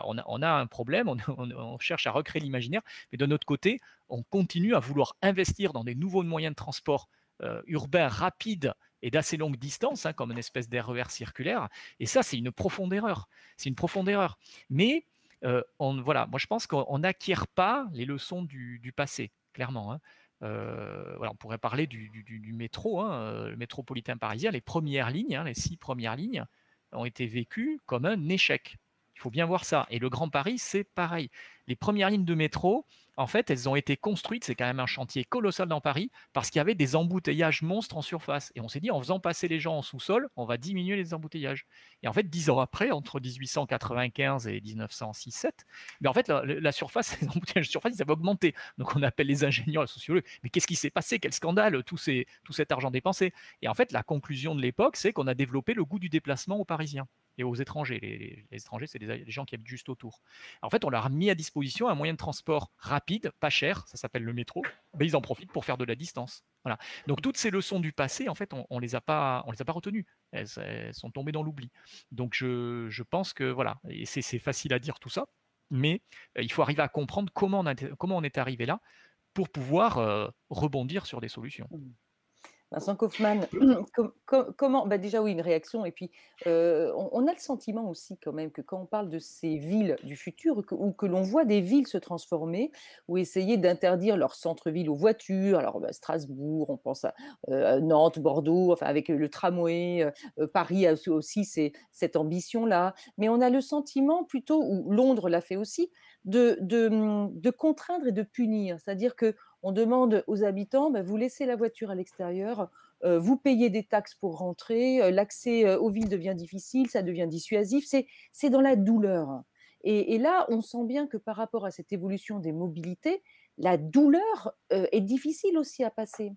a un problème, on cherche à recréer l'imaginaire, mais de notre côté, on continue à vouloir investir dans des nouveaux moyens de transport urbains rapides et d'assez longue distance, comme une espèce d'RER circulaire. Et ça, c'est une profonde erreur. C'est une profonde erreur. Mais voilà, moi, je pense qu'on n'acquiert pas les leçons du passé, clairement. Voilà, on pourrait parler du métro, le métropolitain parisien. Les premières lignes, les 6 premières lignes, ont été vécues comme un échec. Il faut bien voir ça. Et le Grand Paris, c'est pareil. Les premières lignes de métro, en fait, elles ont été construites, c'est quand même un chantier colossal dans Paris, parce qu'il y avait des embouteillages monstres en surface. Et on s'est dit, en faisant passer les gens en sous-sol, on va diminuer les embouteillages. Et en fait, 10 ans après, entre 1895 et 1906-7, mais en fait, la surface, les embouteillages de surface, ils avaient augmenté. Donc on appelle les ingénieurs, les sociologues, mais qu'est-ce qui s'est passé? Quel scandale, tout cet argent dépensé? Et en fait, la conclusion de l'époque, c'est qu'on a développé le goût du déplacement aux Parisiens et aux étrangers. Les étrangers, c'est les gens qui habitent juste autour. En fait, on leur a mis à disposition un moyen de transport rapide, pas cher, ça s'appelle le métro. Ben, ils en profitent pour faire de la distance. Voilà. Donc toutes ces leçons du passé, en fait, on les a pas retenues. Elles sont tombées dans l'oubli. Donc je pense que voilà, et c'est facile à dire tout ça, mais il faut arriver à comprendre comment on est arrivé là pour pouvoir rebondir sur des solutions. Vincent Kaufmann, comment déjà oui, une réaction, et puis on a le sentiment aussi quand même que quand on parle de ces villes du futur, ou que l'on voit des villes se transformer, ou essayer d'interdire leur centre-ville aux voitures, alors Strasbourg, on pense à Nantes, Bordeaux, enfin avec le tramway, Paris a aussi cette ambition-là, mais on a le sentiment plutôt, ou Londres l'a fait aussi, de contraindre et de punir, c'est-à-dire que on demande aux habitants, vous laissez la voiture à l'extérieur, vous payez des taxes pour rentrer, l'accès aux villes devient difficile, ça devient dissuasif, c'est dans la douleur. Et là, on sent bien que par rapport à cette évolution des mobilités, la douleur est difficile aussi à passer.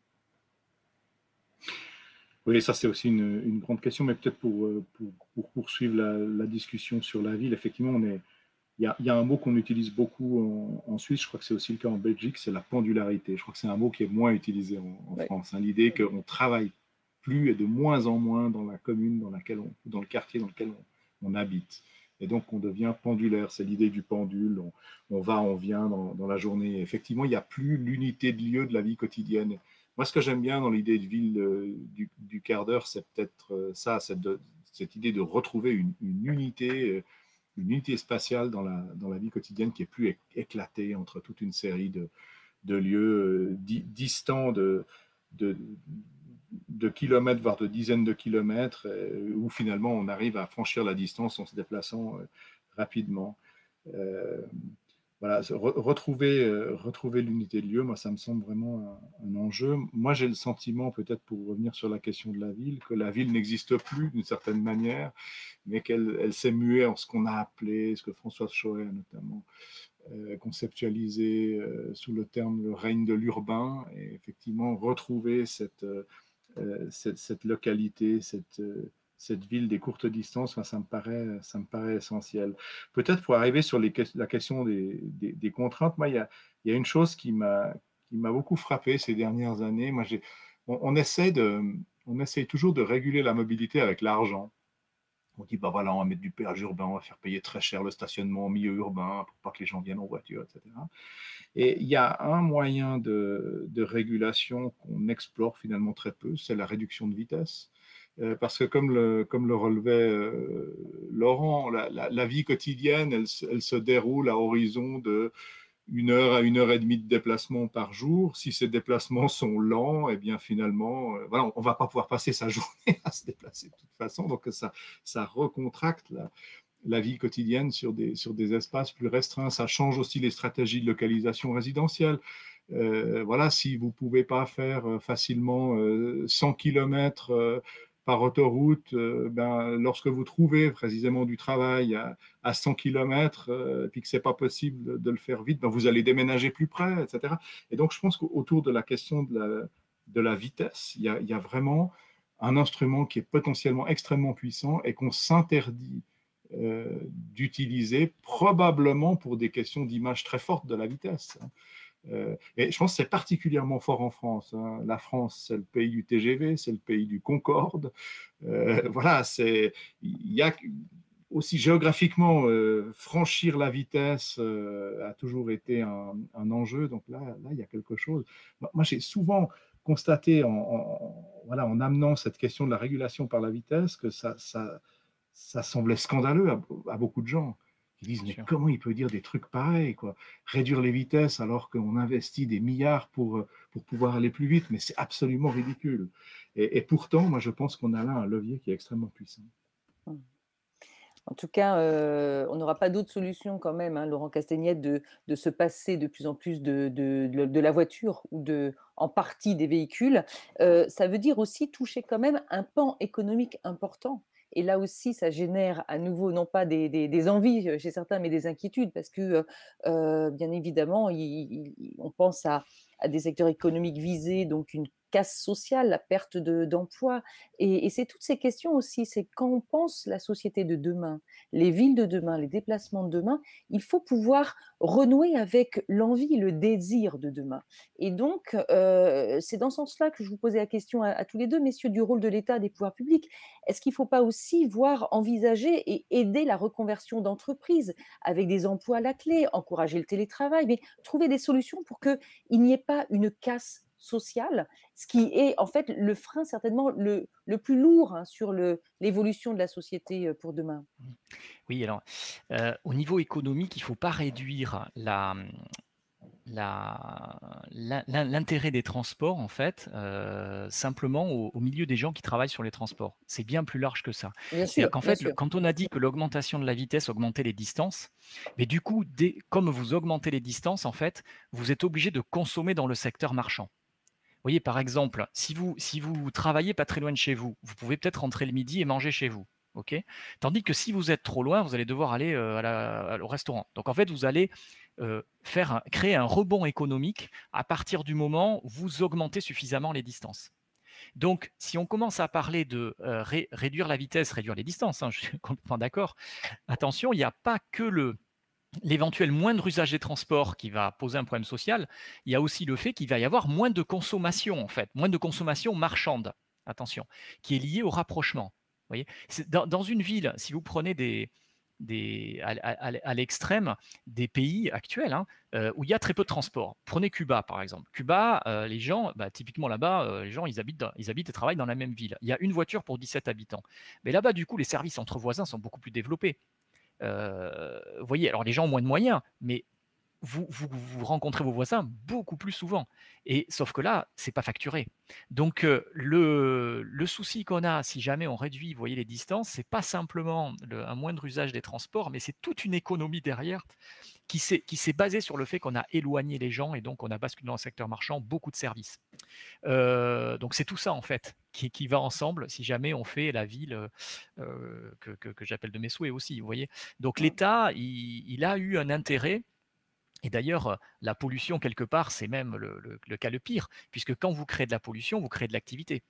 Oui, ça c'est aussi une grande question, mais peut-être pour poursuivre la discussion sur la ville, effectivement, il y a un mot qu'on utilise beaucoup en Suisse, je crois que c'est aussi le cas en Belgique, c'est la pendularité. Je crois que c'est un mot qui est moins utilisé en France. L'idée qu'on travaille plus et de moins en moins dans la commune dans le quartier dans lequel on habite. Et donc on devient pendulaire, c'est l'idée du pendule, on va, on vient dans la journée. Et effectivement, il n'y a plus l'unité de lieu de la vie quotidienne. Moi, ce que j'aime bien dans l'idée de ville du quart d'heure, c'est peut-être ça, cette idée de retrouver une unité spatiale dans la vie quotidienne qui est plus éclatée entre toute une série de lieux distants de kilomètres, voire de dizaines de kilomètres, où finalement on arrive à franchir la distance en se déplaçant rapidement. Voilà, retrouver l'unité de lieu, moi, ça me semble vraiment un enjeu. Moi, j'ai le sentiment, peut-être pour revenir sur la question de la ville, que la ville n'existe plus d'une certaine manière, mais qu'elle s'est muée en ce qu'on a appelé, ce que Françoise Choët notamment conceptualisé sous le terme le règne de l'urbain, et effectivement retrouver cette localité, cette ville des courtes distances, ça me paraît essentiel. Peut-être pour arriver sur la question des contraintes, moi, il y a une chose qui m'a beaucoup frappé ces dernières années. Moi, on essaie toujours de réguler la mobilité avec l'argent. On dit, bah voilà, on va mettre du péage urbain, on va faire payer très cher le stationnement au milieu urbain pour pas que les gens viennent en voiture, etc. Et il y a un moyen de régulation qu'on explore finalement très peu, c'est la réduction de vitesse. Parce que comme le relevait Laurent, la vie quotidienne, elle se déroule à horizon de 1 heure à 1 heure et demie de déplacement par jour. Si ces déplacements sont lents, eh bien finalement, voilà, on ne va pas pouvoir passer sa journée à se déplacer de toute façon. Donc ça recontracte la vie quotidienne sur des espaces plus restreints. Ça change aussi les stratégies de localisation résidentielle. Voilà, si vous ne pouvez pas faire facilement 100 km par autoroute, lorsque vous trouvez précisément du travail à 100 km, puis que ce n'est pas possible de le faire vite, vous allez déménager plus près, etc. Et donc, je pense qu'autour de la question de la vitesse, il y a vraiment un instrument qui est potentiellement extrêmement puissant et qu'on s'interdit d'utiliser, probablement pour des questions d'image très fortes de la vitesse. Et je pense que c'est particulièrement fort en France. La France, c'est le pays du TGV, c'est le pays du Concorde. Voilà, il y a aussi géographiquement, franchir la vitesse a toujours été un enjeu. Donc là, il y a quelque chose. Moi, j'ai souvent constaté en amenant cette question de la régulation par la vitesse que ça semblait scandaleux à beaucoup de gens. Ils disent, mais comment il peut dire des trucs pareils, quoi? Réduire les vitesses alors qu'on investit des milliards pour pouvoir aller plus vite, mais c'est absolument ridicule. Et pourtant, moi, je pense qu'on a là un levier qui est extrêmement puissant. En tout cas, on n'aura pas d'autre solution quand même, hein, Laurent Castagnette, de se passer de plus en plus de la voiture ou en partie des véhicules. Ça veut dire aussi toucher quand même un pan économique important. Et là aussi, ça génère à nouveau, non pas des envies chez certains, mais des inquiétudes, parce que, bien évidemment, on pense à des secteurs économiques visés, donc une casse sociale, la perte d'emploi. Et c'est toutes ces questions aussi, c'est quand on pense la société de demain, les villes de demain, les déplacements de demain, il faut pouvoir renouer avec l'envie, le désir de demain. Et donc, c'est dans ce sens-là que je vous posais la question à tous les deux, messieurs, du rôle de l'État, des pouvoirs publics. Est-ce qu'il ne faut pas aussi voir, envisager et aider la reconversion d'entreprises avec des emplois à la clé, encourager le télétravail, mais trouver des solutions pour qu'il n'y ait pas une casse sociale, ce qui est en fait le frein certainement le plus lourd, hein, sur l'évolution de la société pour demain. Oui, alors, au niveau économique, il ne faut pas réduire l'intérêt des transports, en fait, simplement au milieu des gens qui travaillent sur les transports. C'est bien plus large que ça. C'est-à-dire qu'en fait, quand on a dit que l'augmentation de la vitesse augmentait les distances, mais du coup, comme vous augmentez les distances, en fait, vous êtes obligé de consommer dans le secteur marchand. Vous voyez, par exemple, si vous travaillez pas très loin de chez vous, vous pouvez peut-être rentrer le midi et manger chez vous. Okay, tandis que si vous êtes trop loin, vous allez devoir aller au restaurant. Donc en fait, vous allez créer un rebond économique à partir du moment où vous augmentez suffisamment les distances. Donc, si on commence à parler de réduire la vitesse, réduire les distances, hein, je suis complètement d'accord, attention, il n'y a pas que l'éventuel moindre usage des transports qui va poser un problème social, il y a aussi le fait qu'il va y avoir moins de consommation, en fait, moins de consommation marchande, attention, qui est liée au rapprochement. Vous voyez, dans une ville, si vous prenez à l'extrême des pays actuels, hein, où il y a très peu de transport. Prenez Cuba, par exemple. Cuba, les gens, typiquement là-bas, les gens, ils habitent et travaillent dans la même ville. Il y a une voiture pour 17 habitants. Mais là-bas, du coup, les services entre voisins sont beaucoup plus développés. Vous voyez, alors les gens ont moins de moyens, mais vous rencontrez vos voisins beaucoup plus souvent. Et sauf que là, c'est pas facturé. Donc le souci qu'on a, si jamais on réduit, vous voyez, les distances, c'est pas simplement un moindre usage des transports, mais c'est toute une économie derrière qui s'est basée sur le fait qu'on a éloigné les gens et donc on a basculé dans le secteur marchand beaucoup de services. Donc c'est tout ça en fait qui va ensemble si jamais on fait la ville que j'appelle de mes souhaits aussi, vous voyez. Donc l'État, il a eu un intérêt Et d'ailleurs, la pollution, quelque part, c'est même le cas le pire, puisque quand vous créez de la pollution, vous créez de l'activité.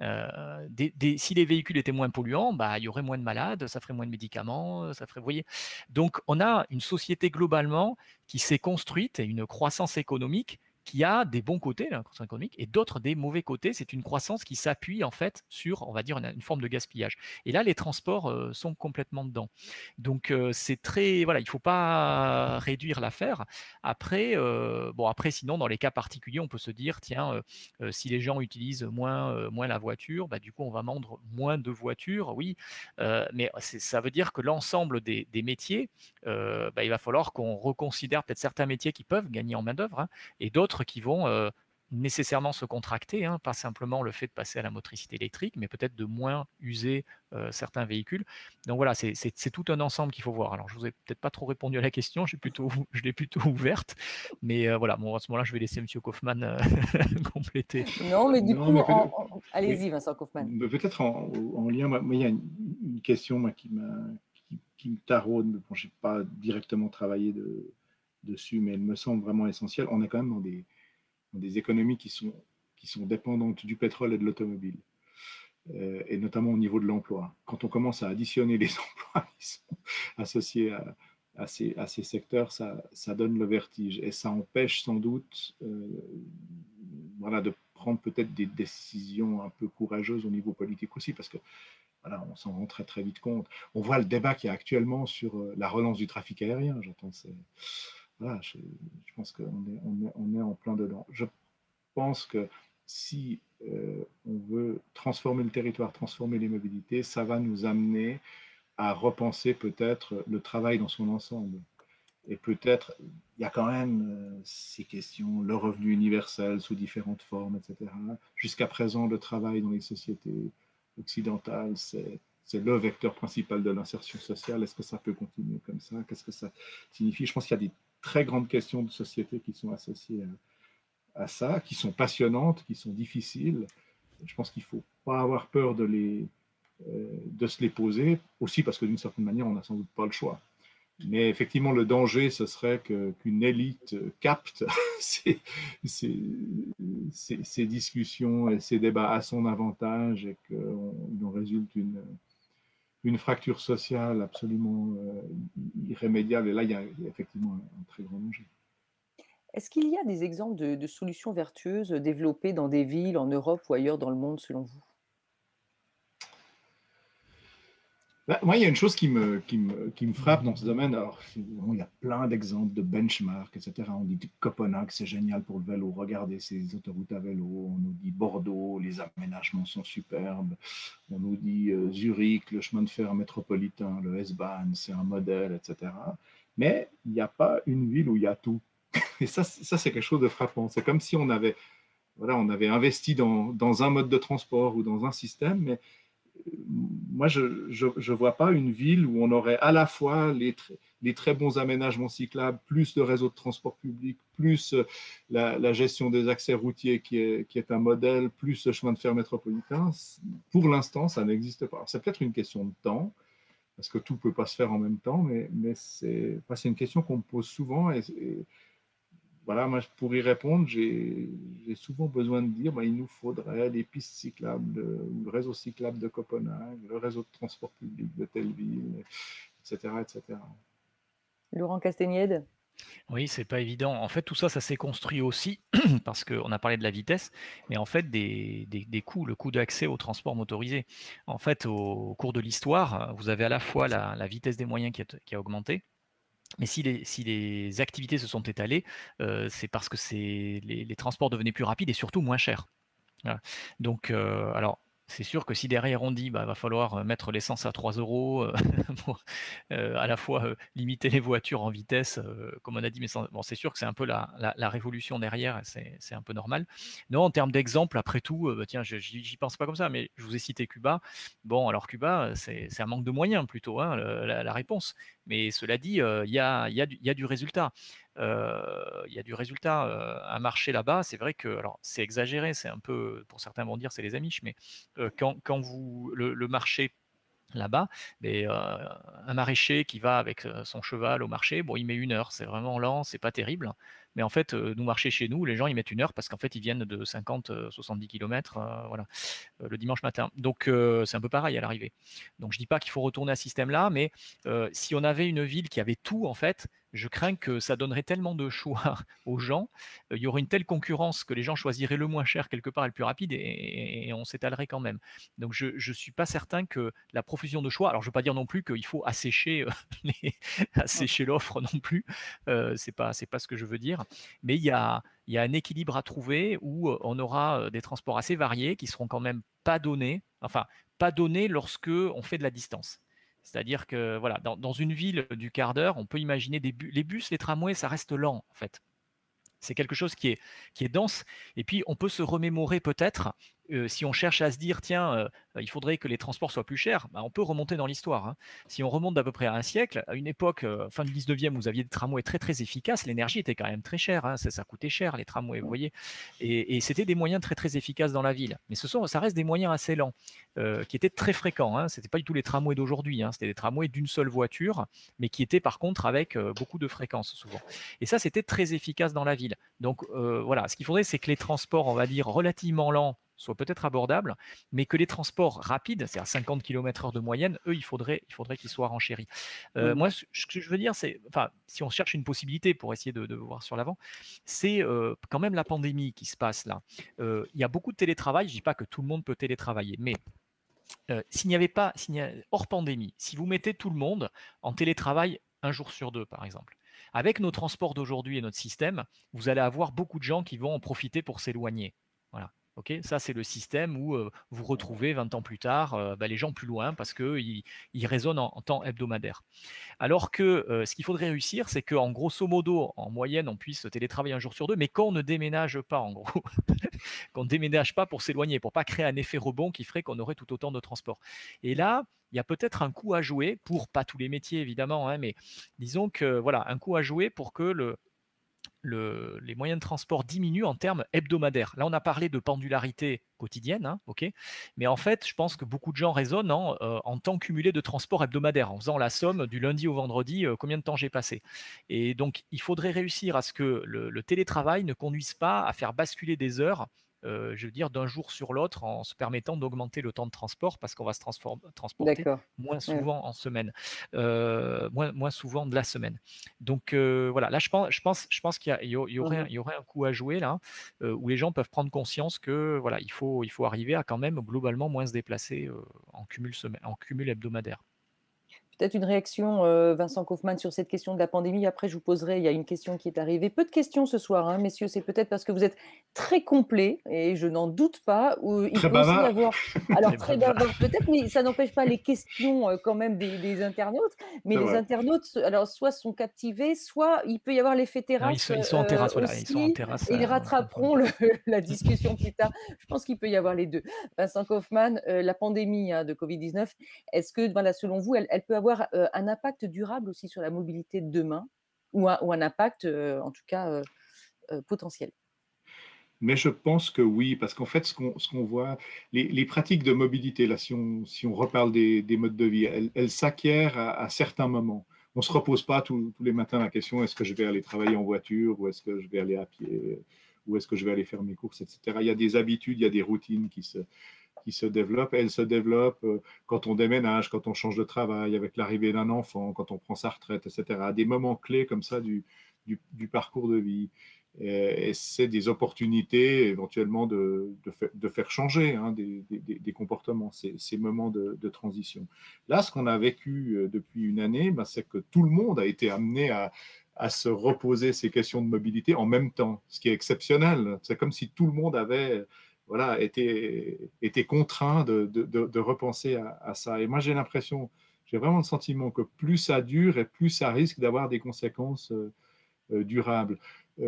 Si les véhicules étaient moins polluants, bah, il y aurait moins de malades, ça ferait moins de médicaments, ça ferait, vous voyez. Donc, on a une société globalement qui s'est construite et une croissance économique qui a des bons côtés, la croissance économique, et d'autres des mauvais côtés. C'est une croissance qui s'appuie en fait sur, on va dire, une forme de gaspillage. Et là, les transports sont complètement dedans. Donc, c'est très, voilà, il ne faut pas réduire l'affaire. Après, après, sinon, dans les cas particuliers, on peut se dire, tiens, si les gens utilisent moins la voiture, bah, du coup, on va vendre moins de voitures, oui, mais ça veut dire que l'ensemble des métiers, bah, il va falloir qu'on reconsidère peut-être certains métiers qui peuvent gagner en main-d'œuvre, hein, et d'autres qui vont nécessairement se contracter, hein, pas simplement le fait de passer à la motricité électrique, mais peut-être de moins user certains véhicules. Donc voilà, c'est tout un ensemble qu'il faut voir. Alors, je vous ai peut-être pas trop répondu à la question, je l'ai plutôt ouverte, mais voilà, bon, à ce moment-là, je vais laisser Monsieur Kaufmann compléter. Non, mais du Non, coup, mais allez-y, oui, Vincent Kaufmann. peut-être en lien, moi, il y a une question moi, qui me taraude, mais bon, je n'ai pas directement travaillé dessus, mais elle me semble vraiment essentielle. On est quand même dans des économies qui sont dépendantes du pétrole et de l'automobile, et notamment au niveau de l'emploi. Quand on commence à additionner les emplois qui sont associés à ces secteurs, ça donne le vertige, et ça empêche sans doute voilà, de prendre peut-être des décisions un peu courageuses au niveau politique aussi, parce que voilà, on s'en rend très très vite compte. On voit le débat qu'il y a actuellement sur la relance du trafic aérien. J'entends, voilà, je pense on est en plein dedans. Je pense que si on veut transformer le territoire, transformer les mobilités, ça va nous amener à repenser peut-être le travail dans son ensemble. Et peut-être, il y a quand même ces questions, le revenu universel sous différentes formes, etc. Jusqu'à présent, le travail dans les sociétés occidentales, c'est le vecteur principal de l'insertion sociale. Est-ce que ça peut continuer comme ça? Qu'est-ce que ça signifie? Je pense qu'il y a des très grandes questions de société qui sont associées à ça, qui sont passionnantes, qui sont difficiles. Je pense qu'il ne faut pas avoir peur de se les poser, aussi parce que d'une certaine manière, on n'a sans doute pas le choix. Mais effectivement, le danger, ce serait qu'une élite capte ces discussions et ces débats à son avantage, et qu'il en résulte une fracture sociale absolument irrémédiable. Et là, il y a effectivement un très grand danger. Est-ce qu'il y a des exemples de solutions vertueuses développées dans des villes en Europe ou ailleurs dans le monde, selon vous? Moi, il y a une chose qui me frappe dans ce domaine. Alors, il y a plein d'exemples de benchmarks, etc. On dit Copenhague, c'est génial pour le vélo. Regardez ces autoroutes à vélo. On nous dit Bordeaux, les aménagements sont superbes. On nous dit Zurich, le chemin de fer métropolitain, le S-Bahn, c'est un modèle, etc. Mais il n'y a pas une ville où il y a tout. Et ça c'est quelque chose de frappant. C'est comme si on avait investi dans un mode de transport ou dans un système, mais moi, je ne vois pas une ville où on aurait à la fois les très bons aménagements cyclables, plus le réseau de transport public, plus la gestion des accès routiers qui est un modèle, plus le chemin de fer métropolitain. Pour l'instant, ça n'existe pas. C'est peut-être une question de temps, parce que tout ne peut pas se faire en même temps, mais c'est une question qu'on me pose souvent, et voilà, moi, pour y répondre, j'ai souvent besoin de dire il nous faudrait des pistes cyclables, le réseau cyclable de Copenhague, le réseau de transport public de telle ville, etc. etc. Laurent Castagnède? Oui, c'est pas évident. En fait, tout ça, ça s'est construit aussi parce qu'on a parlé de la vitesse, mais en fait des coûts, le coût d'accès au transport motorisé. En fait, au cours de l'histoire, vous avez à la fois la vitesse des moyens qui a augmenté, mais si les activités se sont étalées, c'est parce que les transports devenaient plus rapides et surtout moins chers. Voilà. Donc, alors, c'est sûr que si derrière on dit, bah, va falloir mettre l'essence à 3 euros pour à la fois limiter les voitures en vitesse, comme on a dit, mais bon, c'est sûr que c'est un peu la révolution derrière, c'est un peu normal. Non, en termes d'exemple, après tout, bah, tiens, j'y pense pas comme ça, mais je vous ai cité Cuba. Bon, alors Cuba, c'est un manque de moyens plutôt, hein, la réponse. Mais cela dit, il y a du résultat. Il y a du résultat. Un marché là-bas, c'est vrai que, alors c'est exagéré, c'est un peu, pour certains vont dire c'est les Amish, mais quand le marché là-bas, mais un maraîcher qui va avec son cheval au marché, bon, il met 1 heure, c'est vraiment lent, c'est pas terrible. Mais en fait, nous marcher chez nous, les gens ils mettent 1 heure parce qu'en fait ils viennent de 50, 70 kilomètres, voilà, le dimanche matin. Donc c'est un peu pareil à l'arrivée. Donc je dis pas qu'il faut retourner à ce système-là, mais si on avait une ville qui avait tout en fait, je crains que ça donnerait tellement de choix aux gens, il y aurait une telle concurrence que les gens choisiraient le moins cher quelque part et le plus rapide et on s'étalerait quand même. Donc je ne suis pas certain que la profusion de choix, alors je ne veux pas dire non plus qu'il faut assécher, assécher l'offre non plus, c'est pas ce que je veux dire, mais il y a un équilibre à trouver où on aura des transports assez variés qui seront quand même pas donnés, enfin pas donnés lorsque on fait de la distance. C'est-à-dire que voilà, dans une ville du quart d'heure, on peut imaginer les bus, les tramways, ça reste lent en fait. C'est quelque chose qui est dense. Et puis, on peut se remémorer peut-être, si on cherche à se dire, tiens, il faudrait que les transports soient plus chers, bah, on peut remonter dans l'histoire. Hein. Si on remonte d'à peu près à un siècle, à une époque, fin du 19e, où vous aviez des tramways très très efficaces, l'énergie était quand même très chère, hein, ça coûtait cher les tramways, vous voyez. Et c'était des moyens très très efficaces dans la ville. Mais ça reste des moyens assez lents, qui étaient très fréquents. Hein. Ce n'était pas du tout les tramways d'aujourd'hui, hein. C'était des tramways d'une seule voiture, mais qui étaient par contre avec beaucoup de fréquences souvent. Et ça, c'était très efficace dans la ville. Donc voilà, ce qu'il faudrait, c'est que les transports, on va dire, relativement lents, soient peut-être abordables, mais que les transports rapides, c'est-à-dire 50 km/h de moyenne, eux, il faudrait qu'ils soient renchéris. Moi, ce que je veux dire, c'est, enfin, si on cherche une possibilité pour essayer de voir sur l'avant, c'est quand même la pandémie qui se passe là. Il y a beaucoup de télétravail, je ne dis pas que tout le monde peut télétravailler, mais s'il n'y avait pas, hors pandémie, si vous mettez tout le monde en télétravail 1 jour sur 2, par exemple, avec nos transports d'aujourd'hui et notre système, vous allez avoir beaucoup de gens qui vont en profiter pour s'éloigner. Voilà. Ok, ça, c'est le système où vous retrouvez 20 ans plus tard les gens plus loin parce qu'ils résonnent en temps hebdomadaire. Alors que ce qu'il faudrait réussir, c'est qu'en grosso modo, en moyenne, on puisse télétravailler 1 jour sur 2, mais qu'on ne déménage pas, en gros. Qu'on ne déménage pas pour s'éloigner, pour pas créer un effet rebond qui ferait qu'on aurait tout autant de transport. Et là, il y a peut-être un coup à jouer pour, pas tous les métiers évidemment, hein, mais disons que voilà, un coup à jouer pour que les moyens de transport diminuent en termes hebdomadaires. Là, on a parlé de pendularité quotidienne, hein, ok, mais en fait, je pense que beaucoup de gens raisonnent en temps cumulé de transport hebdomadaire, en faisant la somme du lundi au vendredi, combien de temps j'ai passé. Et donc, il faudrait réussir à ce que le télétravail ne conduise pas à faire basculer des heures, je veux dire, d'un jour sur l'autre, en se permettant d'augmenter le temps de transport, parce qu'on va se transporter D'accord. moins Ouais. souvent en semaine, moins souvent de la semaine. Donc voilà, là je pense qu'il y aurait un coup à jouer là, où les gens peuvent prendre conscience que voilà, il faut arriver à quand même globalement moins se déplacer en cumul hebdomadaire. Peut-être une réaction, Vincent Kaufmann, sur cette question de la pandémie. Après, je vous poserai, il y a une question qui est arrivée. Peu de questions ce soir, hein, messieurs. C'est peut-être parce que vous êtes très complets, et je n'en doute pas. Ou il Très peut aussi y bavard. avoir, alors très bavard. bavard peut-être, mais ça n'empêche pas les questions quand même des internautes. Mais C'est les vrai. internautes, alors soit sont captivés, soit il peut y avoir l'effet Non, terrasse ils sont en terrasse, voilà, ils sont en aussi, terrasse, et ils pas de problème. rattraperont la discussion plus tard. Je pense qu'il peut y avoir les deux. Vincent Kaufmann, la pandémie, hein, de Covid-19, est-ce que, voilà, selon vous, elle peut avoir un impact durable aussi sur la mobilité de demain, ou un impact, en tout cas, potentiel? Mais je pense que oui, parce qu'en fait, ce qu'on voit, les pratiques de mobilité, là, si on reparle des modes de vie, elles s'acquièrent à certains moments. On ne se repose pas tous les matins la question, est-ce que je vais aller travailler en voiture, ou est-ce que je vais aller à pied, ou est-ce que je vais aller faire mes courses, etc. Il y a des habitudes, il y a des routines qui se développent. Elles se développent quand on déménage, quand on change de travail, avec l'arrivée d'un enfant, quand on prend sa retraite, etc. À des moments clés comme ça du parcours de vie. Et c'est des opportunités éventuellement de faire changer hein, des comportements, ces moments de transition. Là, ce qu'on a vécu depuis une année, ben, c'est que tout le monde a été amené à se reposer ces questions de mobilité en même temps, ce qui est exceptionnel. C'est comme si tout le monde avait voilà, été contraint de repenser à ça. Et moi, j'ai l'impression, j'ai vraiment le sentiment que plus ça dure et plus ça risque d'avoir des conséquences durables.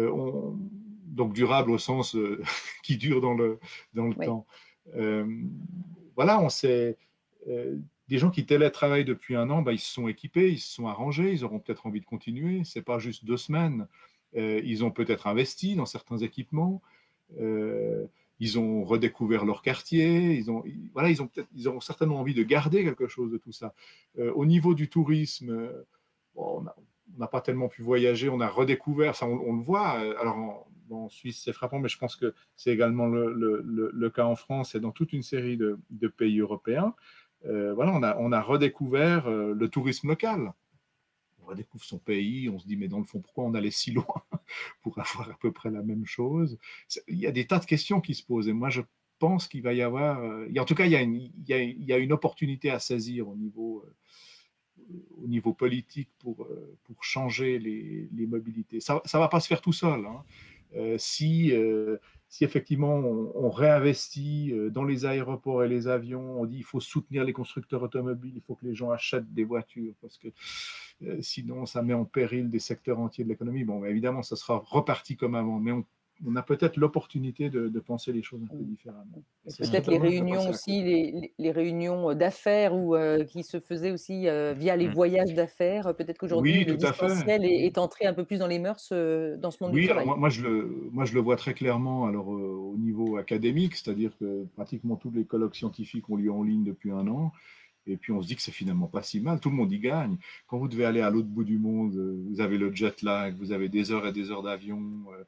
Donc durable au sens qui dure dans le Oui. temps. Euh, voilà, on sait, des gens qui télétravaillent depuis un an, ben, ils se sont équipés, ils se sont arrangés, ils auront peut-être envie de continuer. C'est pas juste 2 semaines. Ils ont peut-être investi dans certains équipements. ils ont redécouvert leur quartier, voilà, ils ont certainement envie de garder quelque chose de tout ça. Au niveau du tourisme, bon, on n'a pas tellement pu voyager, on a redécouvert, ça on le voit. Alors en Suisse, c'est frappant, mais je pense que c'est également le cas en France et dans toute une série de pays européens. Voilà, on a redécouvert le tourisme local. On redécouvre son pays, on se dit, mais dans le fond, pourquoi on allait si loin pour avoir à peu près la même chose? Il y a des tas de questions qui se posent. Et moi, je pense qu'il va y avoir... en tout cas, il y a une opportunité à saisir au niveau politique pour changer les mobilités. Ça ne va pas se faire tout seul. Hein. Si effectivement on réinvestit dans les aéroports et les avions, on dit qu'il faut soutenir les constructeurs automobiles, il faut que les gens achètent des voitures, parce que sinon ça met en péril des secteurs entiers de l'économie. Bon, évidemment, ça sera reparti comme avant, mais on a peut-être l'opportunité de penser les choses un peu différemment. Peut-être les réunions aussi, les réunions d'affaires qui se faisaient aussi via les voyages d'affaires. Peut-être qu'aujourd'hui, le distanciel est entré un peu plus dans les mœurs dans ce monde du travail. Alors moi, je le vois très clairement alors, au niveau académique, c'est-à-dire que pratiquement tous les colloques scientifiques ont lieu en ligne depuis 1 an. Et puis on se dit que c'est finalement pas si mal, tout le monde y gagne. Quand vous devez aller à l'autre bout du monde, vous avez le jet lag, vous avez des heures et des heures d'avion,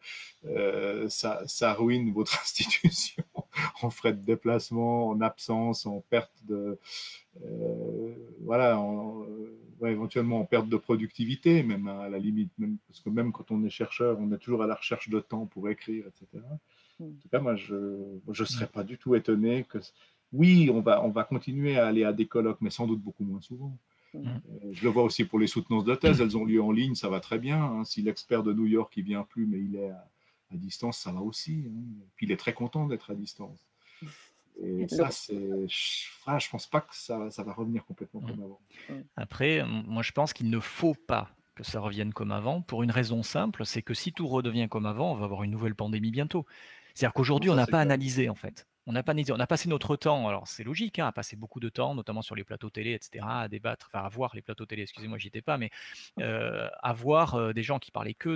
ça ruine votre institution en frais de déplacement, en absence, en perte de... voilà, éventuellement en perte de productivité, même à la limite, parce que même quand on est chercheur, on est toujours à la recherche de temps pour écrire, etc. En tout cas, moi, je ne serais pas du tout étonné que... Oui, on va continuer à aller à des colloques, mais sans doute beaucoup moins souvent. Je le vois aussi pour les soutenances de thèse, elles ont lieu en ligne, ça va très bien. Hein. Si l'expert de New York il vient plus, mais il est à distance, ça va aussi. Hein. Puis il est très content d'être à distance. Et ça, je pense pas que ça va revenir complètement comme avant. Après, moi je pense qu'il ne faut pas que ça revienne comme avant, pour une raison simple, c'est que si tout redevient comme avant, on va avoir une nouvelle pandémie bientôt. C'est-à-dire qu'aujourd'hui, on n'a pas analysé en fait. On a passé notre temps, alors c'est logique, hein, à passer beaucoup de temps, notamment sur les plateaux télé, etc., à débattre, enfin à voir les plateaux télé, excusez-moi, j'y étais pas, mais à voir des gens qui parlaient que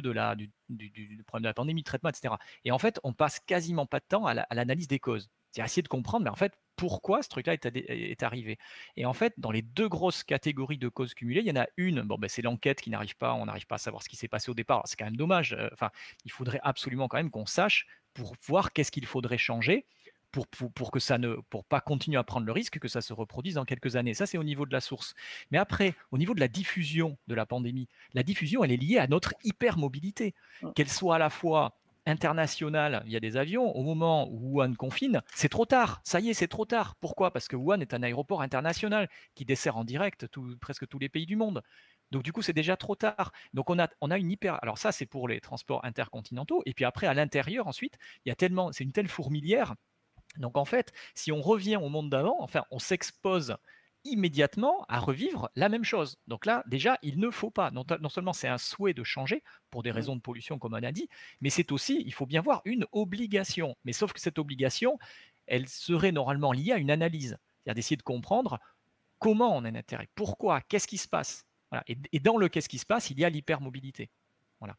du problème de la pandémie, de traitement, etc. Et en fait, on passe quasiment pas de temps à l'analyse des causes. C'est essayer de comprendre, mais en fait, pourquoi ce truc-là est arrivé. Et en fait, dans les 2 grosses catégories de causes cumulées, il y en a une, bon, c'est l'enquête qui n'arrive pas, on n'arrive pas à savoir ce qui s'est passé au départ, c'est quand même dommage, il faudrait absolument quand même qu'on sache pour voir qu'est-ce qu'il faudrait changer pour que ça pour pas continuer à prendre le risque que ça se reproduise dans quelques années. Ça, c'est au niveau de la source. Mais après, au niveau de la diffusion de la pandémie, la diffusion, elle est liée à notre hypermobilité, qu'elle soit à la fois internationale via des avions. Au moment où Wuhan confine, c'est trop tard. Ça y est, c'est trop tard. Pourquoi? Parce que Wuhan est un aéroport international qui dessert en direct presque tous les pays du monde. Donc du coup, c'est déjà trop tard. Donc on a une hyper... Alors ça, c'est pour les transports intercontinentaux. Et puis après, à l'intérieur, ensuite, il y a tellement... C'est une telle fourmilière. Donc en fait, si on revient au monde d'avant, enfin, on s'expose immédiatement à revivre la même chose. Donc là, déjà, il ne faut pas. Non seulement c'est un souhait de changer pour des raisons de pollution, comme on a dit, mais c'est aussi, il faut bien voir, une obligation. Mais sauf que cette obligation, elle serait normalement liée à une analyse, c'est-à-dire d'essayer de comprendre comment on a un intérêt, pourquoi, qu'est-ce qui se passe. Voilà. Et dans le qu'est-ce qui se passe, il y a l'hypermobilité. Voilà.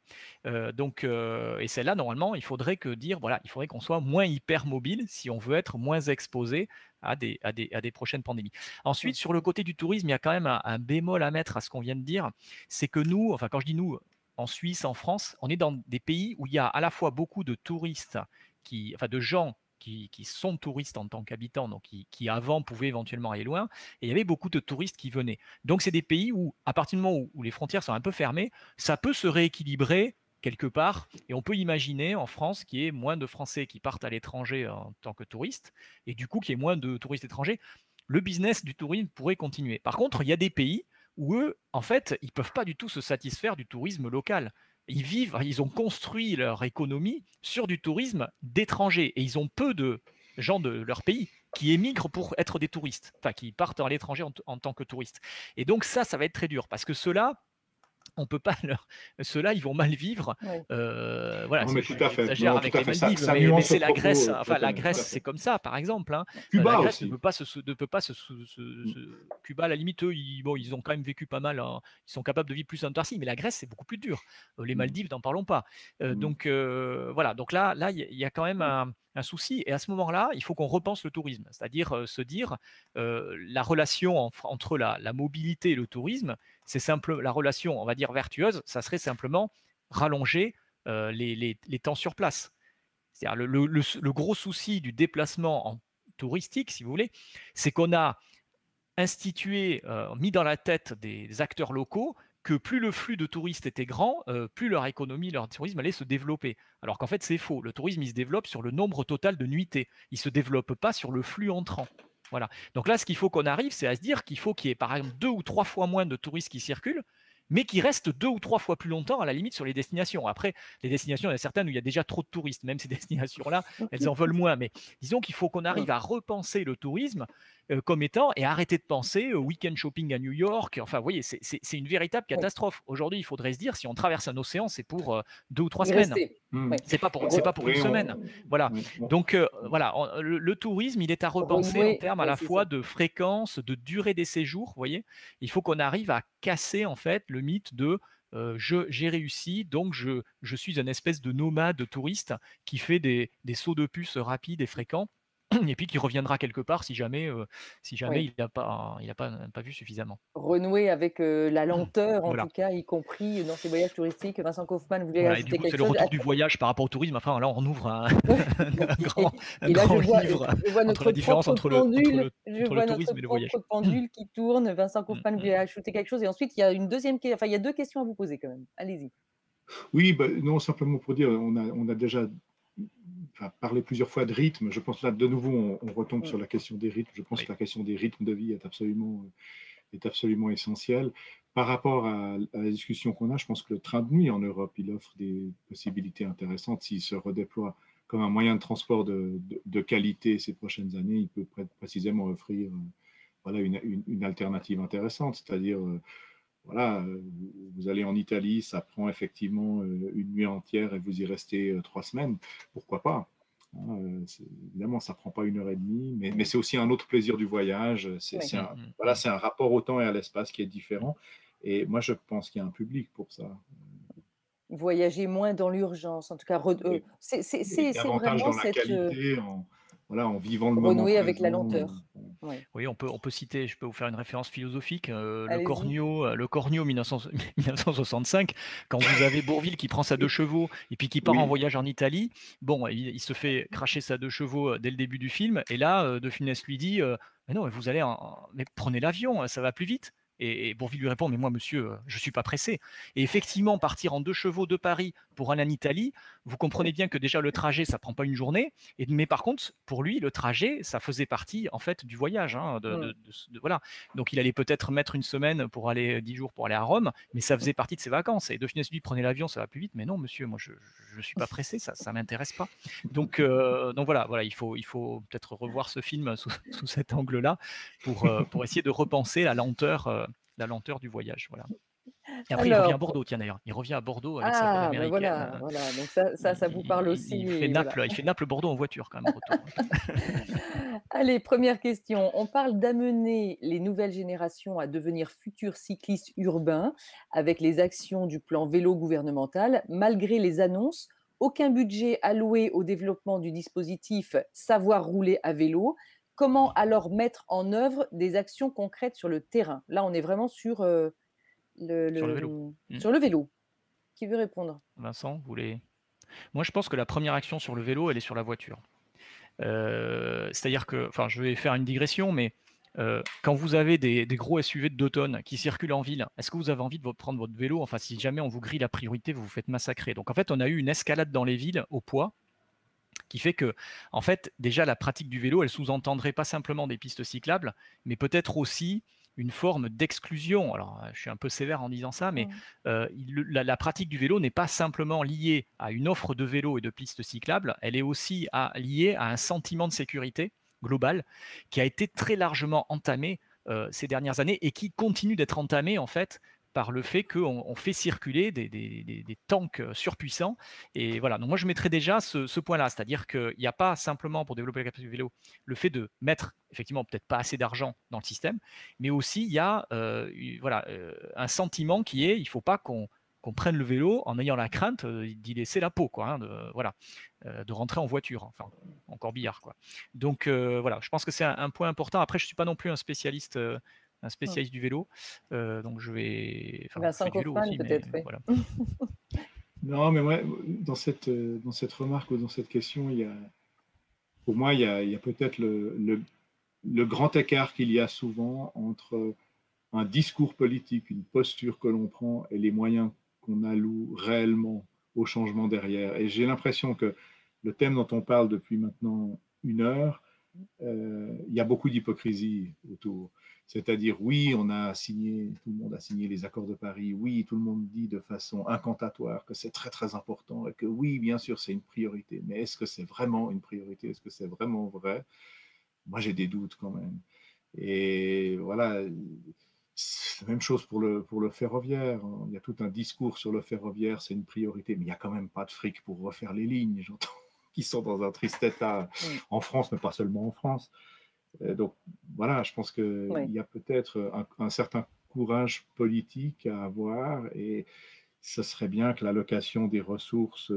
Et celle-là, normalement, il faudrait qu'on soit moins hyper mobile si on veut être moins exposé à des prochaines pandémies. Ensuite, sur le côté du tourisme, il y a quand même un bémol à mettre à ce qu'on vient de dire, c'est que nous, enfin quand je dis nous, en Suisse, en France, on est dans des pays où il y a à la fois beaucoup de touristes, de gens qui sont touristes en tant qu'habitants, donc qui avant pouvaient éventuellement aller loin, et il y avait beaucoup de touristes qui venaient. Donc c'est des pays où, à partir du moment où les frontières sont un peu fermées, ça peut se rééquilibrer quelque part, et on peut imaginer en France qu'il y ait moins de Français qui partent à l'étranger en tant que touristes, et du coup qu'il y ait moins de touristes étrangers. Le business du tourisme pourrait continuer. Par contre, il y a des pays où eux, en fait, ils ne peuvent pas du tout se satisfaire du tourisme local. Ils ont construit leur économie sur du tourisme d'étrangers et ils ont peu de gens de leur pays qui émigrent pour être des touristes, enfin qui partent à l'étranger en tant que touristes. Et donc ça va être très dur parce que ceux-là, on peut pas ceux-là, ils vont mal vivre. Ouais. Voilà, Non, mais tout à fait. j'exagère Non, avec tout à les fait. Ça, Maldives, ça mais nuance c'est le la propos, Grèce. Enfin, la totalement, tout à Grèce, fait. c'est comme ça, par exemple. Hein. Cuba La Grèce aussi. ne peut pas Cuba, à la limite, eux, ils ont quand même vécu pas mal. Hein. Ils sont capables de vivre plus en autarcie, mais la Grèce, c'est beaucoup plus dur. Les Maldives, n'en parlons pas. Donc voilà. Donc là, il y a quand même un souci. Et à ce moment-là, il faut qu'on repense le tourisme, c'est-à-dire se dire la relation entre la mobilité et le tourisme, c'est simple, la relation, on va dire vertueuse, ça serait simplement rallonger les temps sur place. C'est-à-dire le gros souci du déplacement touristique, si vous voulez, c'est qu'on a institué, mis dans la tête des acteurs locaux que plus le flux de touristes était grand, plus leur économie, leur tourisme allait se développer. Alors qu'en fait, c'est faux. Le tourisme, il se développe sur le nombre total de nuitées. Il ne se développe pas sur le flux entrant. Voilà. Donc là, ce qu'il faut qu'on arrive, c'est à se dire qu'il faut qu'il y ait par exemple 2 ou 3 fois moins de touristes qui circulent, mais qui restent 2 ou 3 fois plus longtemps à la limite sur les destinations. Après, les destinations, il y en a certaines où il y a déjà trop de touristes. Même ces destinations-là, elles en veulent moins. Mais disons qu'il faut qu'on arrive à repenser le tourisme comme étant, et arrêter de penser au week-end shopping à New York. Enfin, vous voyez, c'est une véritable catastrophe. Aujourd'hui, il faudrait se dire, si on traverse un océan, c'est pour 2 ou 3 semaines. C'est pas pour une semaine. Voilà. Donc voilà, le tourisme, il est à repenser en termes à la fois de fréquence, de durée des séjours. Vous voyez, il faut qu'on arrive à casser en fait le mythe de j'ai réussi, donc je suis une espèce de nomade touriste qui fait des sauts de puce rapides et fréquents, et puis qui reviendra quelque part si jamais il n'a pas vu suffisamment. Renouer avec la lenteur, en Voilà. tout cas, y compris dans ces voyages touristiques. Vincent Kaufmann voulait Voilà, et ajouter du coup, quelque c'est le chose. retour du voyage par rapport au tourisme. Enfin, là, on ouvre un grand livre entre la différence entre le tourisme et le voyage. Pendule qui tourne. Vincent Kaufmann voulait ajouter quelque chose. Et ensuite, il y a une deuxième, enfin, il y a 2 questions à vous poser quand même. Allez-y. Oui, non, simplement pour dire, on a déjà parlé plusieurs fois de rythme. Je pense là, de nouveau, on retombe sur la question des rythmes. Je pense que la question des rythmes de vie est absolument essentielle. Par rapport à la discussion qu'on a, je pense que le train de nuit en Europe, il offre des possibilités intéressantes. S'il se redéploie comme un moyen de transport de qualité ces prochaines années, il peut précisément offrir une alternative intéressante. C'est-à-dire, voilà, vous allez en Italie, ça prend effectivement une nuit entière et vous y restez 3 semaines. Pourquoi pas? Évidemment, ça ne prend pas 1h30, mais c'est aussi un autre plaisir du voyage. C'est un rapport au temps et à l'espace qui est différent. Et moi, je pense qu'il y a un public pour ça. Voyager moins dans l'urgence, en tout cas, c'est davantage vraiment dans la qualité, en vivant le moment renouer présent. avec la lenteur. Oui, on peut citer, je peux vous faire une référence philosophique, le Cornio 1965, quand vous avez Bourvil qui prend sa 2 chevaux et puis qui part en voyage en Italie, bon, il se fait cracher sa 2 chevaux dès le début du film, et là, De Funès lui dit mais non, vous allez mais prenez l'avion, ça va plus vite. Et Bourvil lui répond, mais moi, monsieur, je ne suis pas pressé. Et effectivement, partir en 2 chevaux de Paris pour aller en Italie, vous comprenez bien que déjà le trajet, ça ne prend pas une journée. Mais par contre, pour lui, le trajet, ça faisait partie en fait du voyage. Hein, voilà. Donc il allait peut-être mettre une semaine pour aller 10 jours pour aller à Rome, mais ça faisait partie de ses vacances. Et De Funès lui, prenez l'avion, ça va plus vite. Mais non, monsieur, moi, je ne suis pas pressé, ça ne m'intéresse pas. Donc voilà, il faut peut-être revoir ce film sous cet angle-là pour essayer de repenser la lenteur du voyage. Voilà. Et après, il revient à Bordeaux, tiens d'ailleurs. Il revient à Bordeaux avec sa belle américaine. Voilà. Donc ça vous parle aussi. Il fait Naples-Bordeaux en voiture quand même. Retour. Allez, première question. On parle d'amener les nouvelles générations à devenir futurs cyclistes urbains avec les actions du plan vélo gouvernemental. Malgré les annonces, aucun budget alloué au développement du dispositif Savoir rouler à vélo. Comment alors mettre en œuvre des actions concrètes sur le terrain? Là, on est vraiment sur sur le vélo. Sur le vélo. Qui veut répondre? Vincent, vous voulez? Moi, je pense que la première action sur le vélo, elle est sur la voiture. C'est-à-dire que, enfin, je vais faire une digression, mais quand vous avez des gros SUV de 2 tonnes qui circulent en ville, est-ce que vous avez envie de prendre votre vélo? Enfin, si jamais on vous grille la priorité, vous vous faites massacrer. Donc, en fait, on a eu une escalade dans les villes au poids, qui fait que, en fait, déjà, la pratique du vélo, elle sous-entendrait pas simplement des pistes cyclables, mais peut-être aussi une forme d'exclusion. Alors, je suis un peu sévère en disant ça, mais la pratique du vélo n'est pas simplement liée à une offre de vélo et de pistes cyclables, elle est aussi liée à un sentiment de sécurité global qui a été très largement entamé ces dernières années et qui continue d'être entamé, en fait, par le fait qu'on fait circuler des tanks surpuissants. Et voilà, donc moi je mettrais déjà ce point-là, c'est-à-dire qu'il n'y a pas simplement pour développer la capacité du vélo le fait de mettre effectivement peut-être pas assez d'argent dans le système, mais aussi il y a un sentiment qui est, il ne faut pas qu'on prenne le vélo en ayant la crainte d'y laisser la peau, quoi, hein, de rentrer en voiture, enfin en corbillard, quoi. Donc voilà, je pense que c'est un point important. Après, je ne suis pas non plus un spécialiste du vélo, donc je vais. Vincent Kaufmann, peut-être, oui. Voilà. Non, mais moi, dans cette remarque ou dans cette question, pour moi, il y a peut-être le grand écart qu'il y a souvent entre un discours politique, une posture que l'on prend et les moyens qu'on alloue réellement au changement derrière. Et j'ai l'impression que le thème dont on parle depuis maintenant 1 heure, il y a beaucoup d'hypocrisie autour. C'est-à-dire, oui, tout le monde a signé les accords de Paris, oui, tout le monde dit de façon incantatoire que c'est très, très important et que oui, bien sûr, c'est une priorité. Mais est-ce que c'est vraiment une priorité? Est-ce que c'est vraiment vrai? Moi, j'ai des doutes quand même. Et voilà, c'est la même chose pour le ferroviaire. Il y a tout un discours sur le ferroviaire, c'est une priorité, mais il n'y a quand même pas de fric pour refaire les lignes, j'entends, qui sont dans un triste état en France, mais pas seulement en France. Donc voilà, je pense qu'il y a peut-être un certain courage politique à avoir et ce serait bien que l'allocation des ressources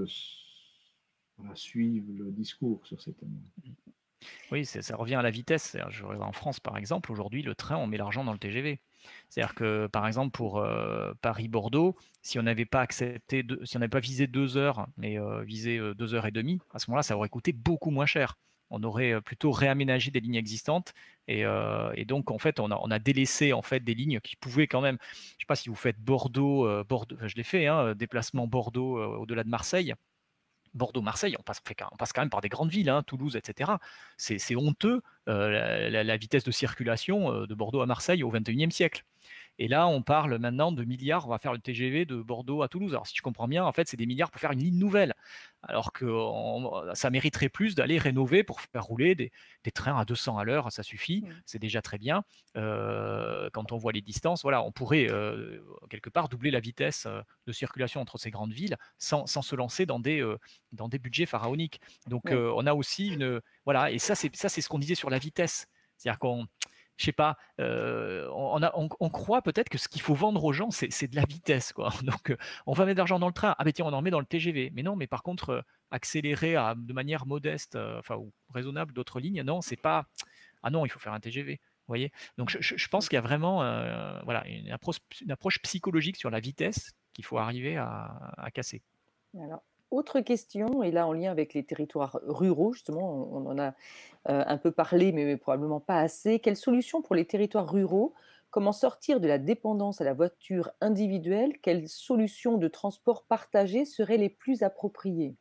suive le discours sur ces thèmes. Oui, ça revient à la vitesse. En France, par exemple, aujourd'hui, le train, on met l'argent dans le TGV. C'est-à-dire que, par exemple, pour Paris-Bordeaux, si on n'avait pas visé 2 heures, mais visé 2 heures et demie, à ce moment-là, ça aurait coûté beaucoup moins cher. On aurait plutôt réaménagé des lignes existantes et donc en fait on a délaissé en fait des lignes qui pouvaient quand même. Je ne sais pas si vous faites Bordeaux, je l'ai fait, déplacement Bordeaux au-delà de Marseille. Bordeaux-Marseille, on passe quand même par des grandes villes, Toulouse, etc. C'est honteux la vitesse de circulation de Bordeaux à Marseille au XXIe siècle. Et là, on parle maintenant de milliards, on va faire le TGV de Bordeaux à Toulouse. Alors si je comprends bien, en fait, c'est des milliards pour faire une ligne nouvelle. Alors que ça mériterait plus d'aller rénover pour faire rouler des trains à 200 à l'heure, ça suffit, c'est déjà très bien. Quand on voit les distances, voilà, on pourrait quelque part doubler la vitesse de circulation entre ces grandes villes sans se lancer dans des budgets pharaoniques. Donc on a aussi voilà, et ça c'est ce qu'on disait sur la vitesse. C'est-à-dire qu'on, je sais pas, on croit peut-être que ce qu'il faut vendre aux gens, c'est de la vitesse, quoi. Donc, on va mettre de l'argent dans le train. Ah, mais tiens, on en met dans le TGV. Mais non, mais par contre, accélérer de manière modeste, ou raisonnable d'autres lignes, non, c'est pas. Ah non, il faut faire un TGV. Vous voyez. Donc, je pense qu'il y a vraiment une approche psychologique sur la vitesse qu'il faut arriver à casser. Alors, autre question, et là en lien avec les territoires ruraux, justement, on en a un peu parlé, mais probablement pas assez. Quelle solution pour les territoires ruraux? Comment sortir de la dépendance à la voiture individuelle? Quelles solutions de transport partagé seraient les plus appropriées?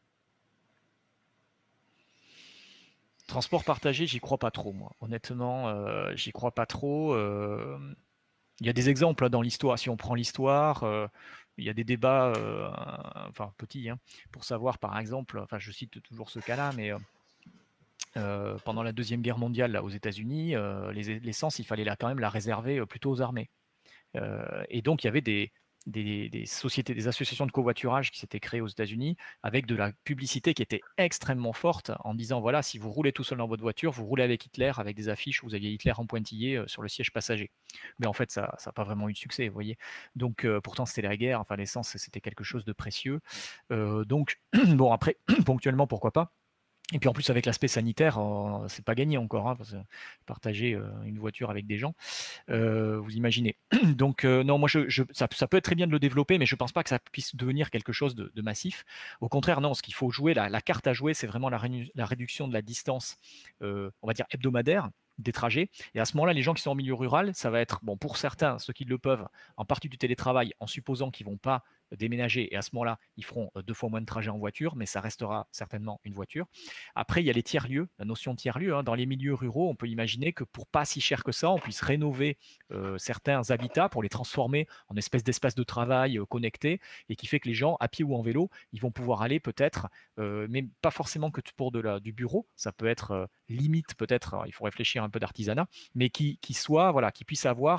Transport partagé, j'y crois pas trop, moi. Honnêtement, j'y crois pas trop. Il y a des exemples dans l'histoire. Si on prend l'histoire, il y a des débats, petits, pour savoir, par exemple, je cite toujours ce cas-là, mais pendant la Deuxième Guerre mondiale, là, aux États-Unis, l'essence, il fallait quand même la réserver plutôt aux armées. Et donc, il y avait des sociétés, des associations de covoiturage qui s'étaient créées aux États-Unis avec de la publicité qui était extrêmement forte en disant voilà, si vous roulez tout seul dans votre voiture, vous roulez avec Hitler, avec des affiches où vous aviez Hitler en pointillé sur le siège passager. Mais en fait, ça n'a pas vraiment eu de succès, vous voyez. Donc, pourtant, c'était la guerre, l'essence, c'était quelque chose de précieux. Donc, bon, après, ponctuellement, pourquoi pas. Et puis en plus avec l'aspect sanitaire, c'est pas gagné encore, parce que partager une voiture avec des gens, vous imaginez. Donc non, moi ça peut être très bien de le développer, mais je pense pas que ça puisse devenir quelque chose de massif. Au contraire, non, ce qu'il faut jouer, la carte à jouer, c'est vraiment la réduction de la distance, on va dire hebdomadaire des trajets. Et à ce moment-là, les gens qui sont en milieu rural, ça va être, bon, pour certains, ceux qui le peuvent, en partie du télétravail, en supposant qu'ils ne vont pas déménager, et à ce moment-là, ils feront 2 fois moins de trajets en voiture, mais ça restera certainement une voiture. Après, il y a les tiers-lieux, la notion de tiers-lieu. Dans les milieux ruraux, on peut imaginer que pour pas si cher que ça, on puisse rénover certains habitats pour les transformer en espèces d'espaces de travail connectés, et qui fait que les gens, à pied ou en vélo, ils vont pouvoir aller peut-être, mais pas forcément que pour du bureau, ça peut être limite peut-être, il faut réfléchir un peu d'artisanat, mais qui soit, voilà, qui puisse avoir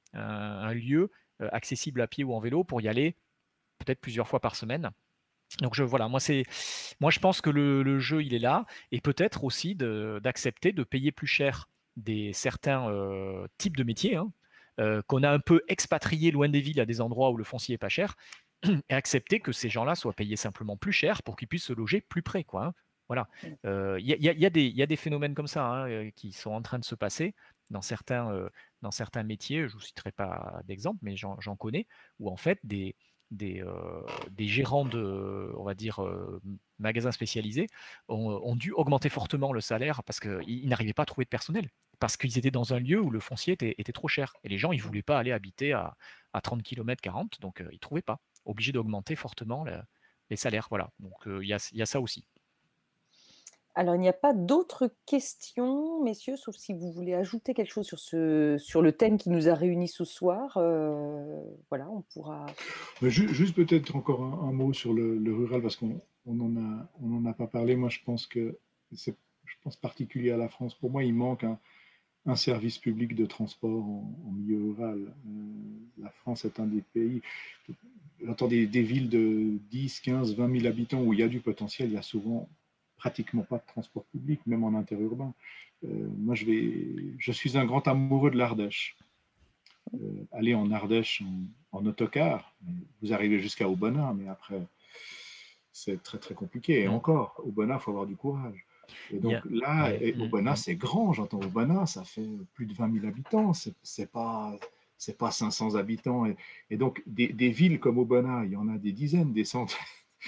un lieu accessible à pied ou en vélo pour y aller peut-être plusieurs fois par semaine. Donc voilà, moi je pense que le jeu il est là, et peut-être aussi d'accepter de payer plus cher certains types de métiers, hein, qu'on a un peu expatriés loin des villes à des endroits où le foncier est pas cher, et accepter que ces gens-là soient payés simplement plus cher pour qu'ils puissent se loger plus près, quoi, hein. Voilà. Il y a des phénomènes comme ça, hein, qui sont en train de se passer dans certains métiers. Je vous citerai pas d'exemple, mais j'en connais, où en fait des, euh, des gérants de, on va dire, magasins spécialisés ont dû augmenter fortement le salaire parce qu'ils n'arrivaient pas à trouver de personnel, parce qu'ils étaient dans un lieu où le foncier était trop cher. Et les gens, ils ne voulaient pas aller habiter à 30 km, 40, donc ils ne trouvaient pas. Obligés d'augmenter fortement les salaires. Voilà. Donc il y a ça aussi. Alors, il n'y a pas d'autres questions, messieurs, sauf si vous voulez ajouter quelque chose sur le thème qui nous a réunis ce soir. Voilà, on pourra... Juste peut-être encore un mot sur le rural, parce qu'on n'en a pas parlé. Moi, je pense que c'est particulier à la France. Pour moi, il manque un service public de transport en milieu rural. La France est un des pays... J'entends des villes de 10, 15, 20 000 habitants où il y a du potentiel, il y a souvent pratiquement pas de transport public, même en interurbain. Moi, je suis un grand amoureux de l'Ardèche. Aller en Ardèche en autocar, vous arrivez jusqu'à Aubenas, mais après, c'est très très compliqué. Et encore, Aubenas, il faut avoir du courage. Et donc Aubenas, c'est grand, j'entends Aubenas, ça fait plus de 20 000 habitants, c'est pas 500 habitants. Et donc, des villes comme Aubenas, il y en a des dizaines, des centaines,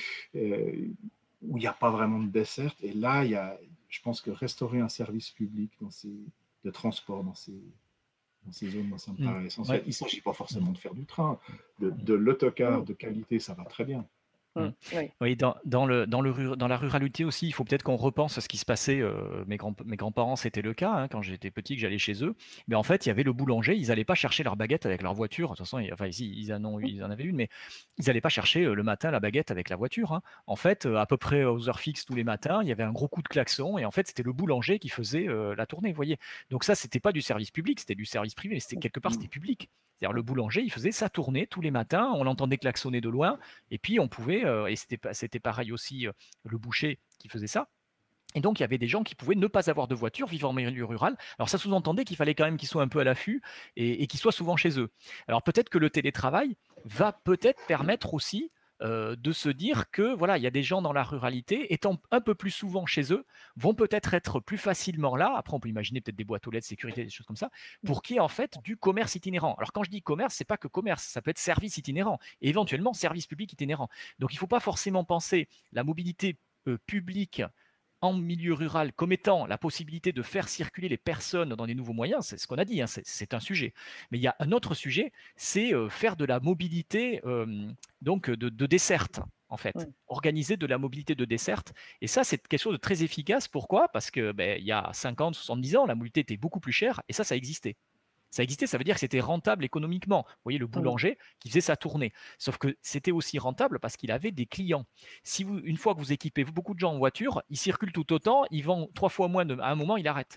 où il n'y a pas vraiment de desserte. Et là, je pense que restaurer un service public de transport dans ces zones, moi, ça me paraît essentiel. Il ne s'agit pas forcément de faire du train. De l'autocar de qualité, ça va très bien. Oui, dans la ruralité aussi, il faut peut-être qu'on repense à ce qui se passait. Mes grands-parents, c'était le cas, hein, quand j'étais petit, que j'allais chez eux. Mais en fait, il y avait le boulanger, ils n'allaient pas chercher leur baguette avec leur voiture. De toute façon, enfin, ici, ils en avaient une, mais ils n'allaient pas chercher le matin la baguette avec la voiture, hein. En fait, à peu près aux heures fixes tous les matins, il y avait un gros coup de klaxon, et en fait, c'était le boulanger qui faisait la tournée, vous voyez. Donc ça, c'était pas du service public, c'était du service privé, mais quelque part, c'était public. C'est-à-dire le boulanger, il faisait sa tournée tous les matins, on l'entendait klaxonner de loin, et puis on pouvait, et c'était pareil aussi, le boucher qui faisait ça. Et donc, il y avait des gens qui pouvaient ne pas avoir de voiture, vivre en milieu rural. Alors, ça sous-entendait qu'il fallait quand même qu'ils soient un peu à l'affût et qu'ils soient souvent chez eux. Alors, peut-être que le télétravail va peut-être permettre aussi de se dire que voilà, il y a des gens dans la ruralité, étant un peu plus souvent chez eux, vont peut-être être plus facilement là. Après, on peut imaginer peut-être des boîtes aux lettres, sécurité, des choses comme ça, pour qu'il y ait en fait du commerce itinérant. Alors, quand je dis commerce, c'est pas que commerce, ça peut être service itinérant et éventuellement service public itinérant. Donc, il ne faut pas forcément penser la mobilité publique en milieu rural comme étant la possibilité de faire circuler les personnes dans des nouveaux moyens, c'est ce qu'on a dit, hein, c'est un sujet. Mais il y a un autre sujet, c'est faire de la mobilité donc de desserte, en fait. Organiser de la mobilité de desserte. Et ça, c'est quelque chose de très efficace. Pourquoi? Parce que il y a 50, 70 ans, la mobilité était beaucoup plus chère et ça existait. Ça existait, ça veut dire que c'était rentable économiquement. Vous voyez, le boulanger qui faisait sa tournée. Sauf que c'était aussi rentable parce qu'il avait des clients. Une fois que vous équipez beaucoup de gens en voiture, ils circulent tout autant, ils vendent 3 fois moins, à un moment, il arrête.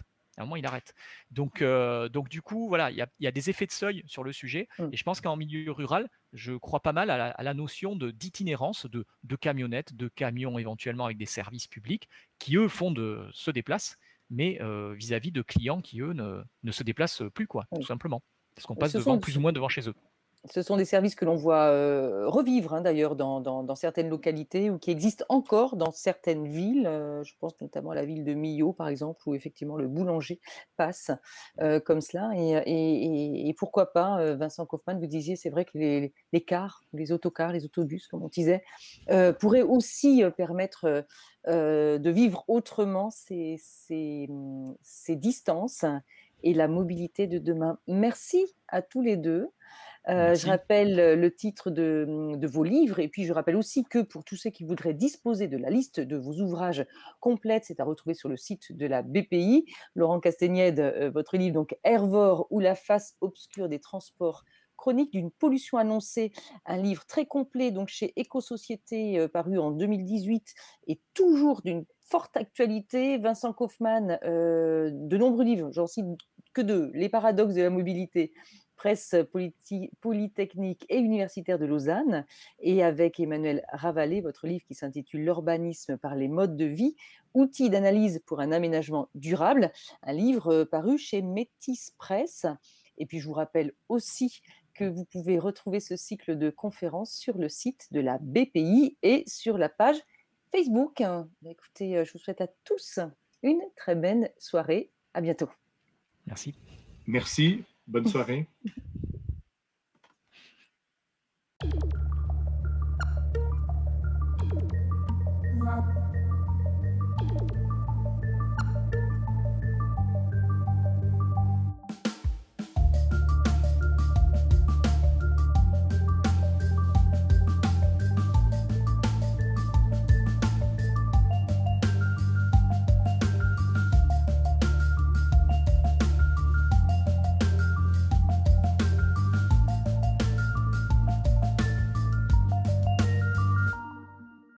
Donc du coup, voilà, il y a des effets de seuil sur le sujet. Et je pense qu'en milieu rural, je crois pas mal à la notion d'itinérance, de camionnettes, de camions éventuellement avec des services publics qui, eux, se déplacent, mais vis-à-vis de clients qui, eux, ne se déplacent plus, quoi, tout simplement. Parce qu'on passe plus ou moins devant chez eux. Ce sont des services que l'on voit revivre, hein, d'ailleurs, dans certaines localités ou qui existent encore dans certaines villes. Je pense notamment à la ville de Millau, par exemple, où effectivement le boulanger passe comme cela. Et pourquoi pas, Vincent Kaufmann, vous disiez, c'est vrai que les cars, les autocars, les autobus, comme on disait, pourraient aussi permettre de vivre autrement ces distances et la mobilité de demain. Merci à tous les deux. Je rappelle le titre de vos livres et puis je rappelle aussi que pour tous ceux qui voudraient disposer de la liste de vos ouvrages complètes, c'est à retrouver sur le site de la BPI. Laurent Castagnède, votre livre donc Hervor ou la face obscure des transports, chronique d'une pollution annoncée, un livre très complet donc chez Éco-Société paru en 2018 et toujours d'une forte actualité. Vincent Kaufmann, de nombreux livres, j'en cite que deux, Les paradoxes de la mobilité presse polytechnique et universitaire de Lausanne, et avec Emmanuel Ravalet, votre livre qui s'intitule L'urbanisme par les modes de vie, outils d'analyse pour un aménagement durable, un livre paru chez Métis Presse. Et puis je vous rappelle aussi que vous pouvez retrouver ce cycle de conférences sur le site de la BPI et sur la page Facebook. Écoutez, je vous souhaite à tous une très belle soirée. À bientôt. Merci. Merci, bonne soirée.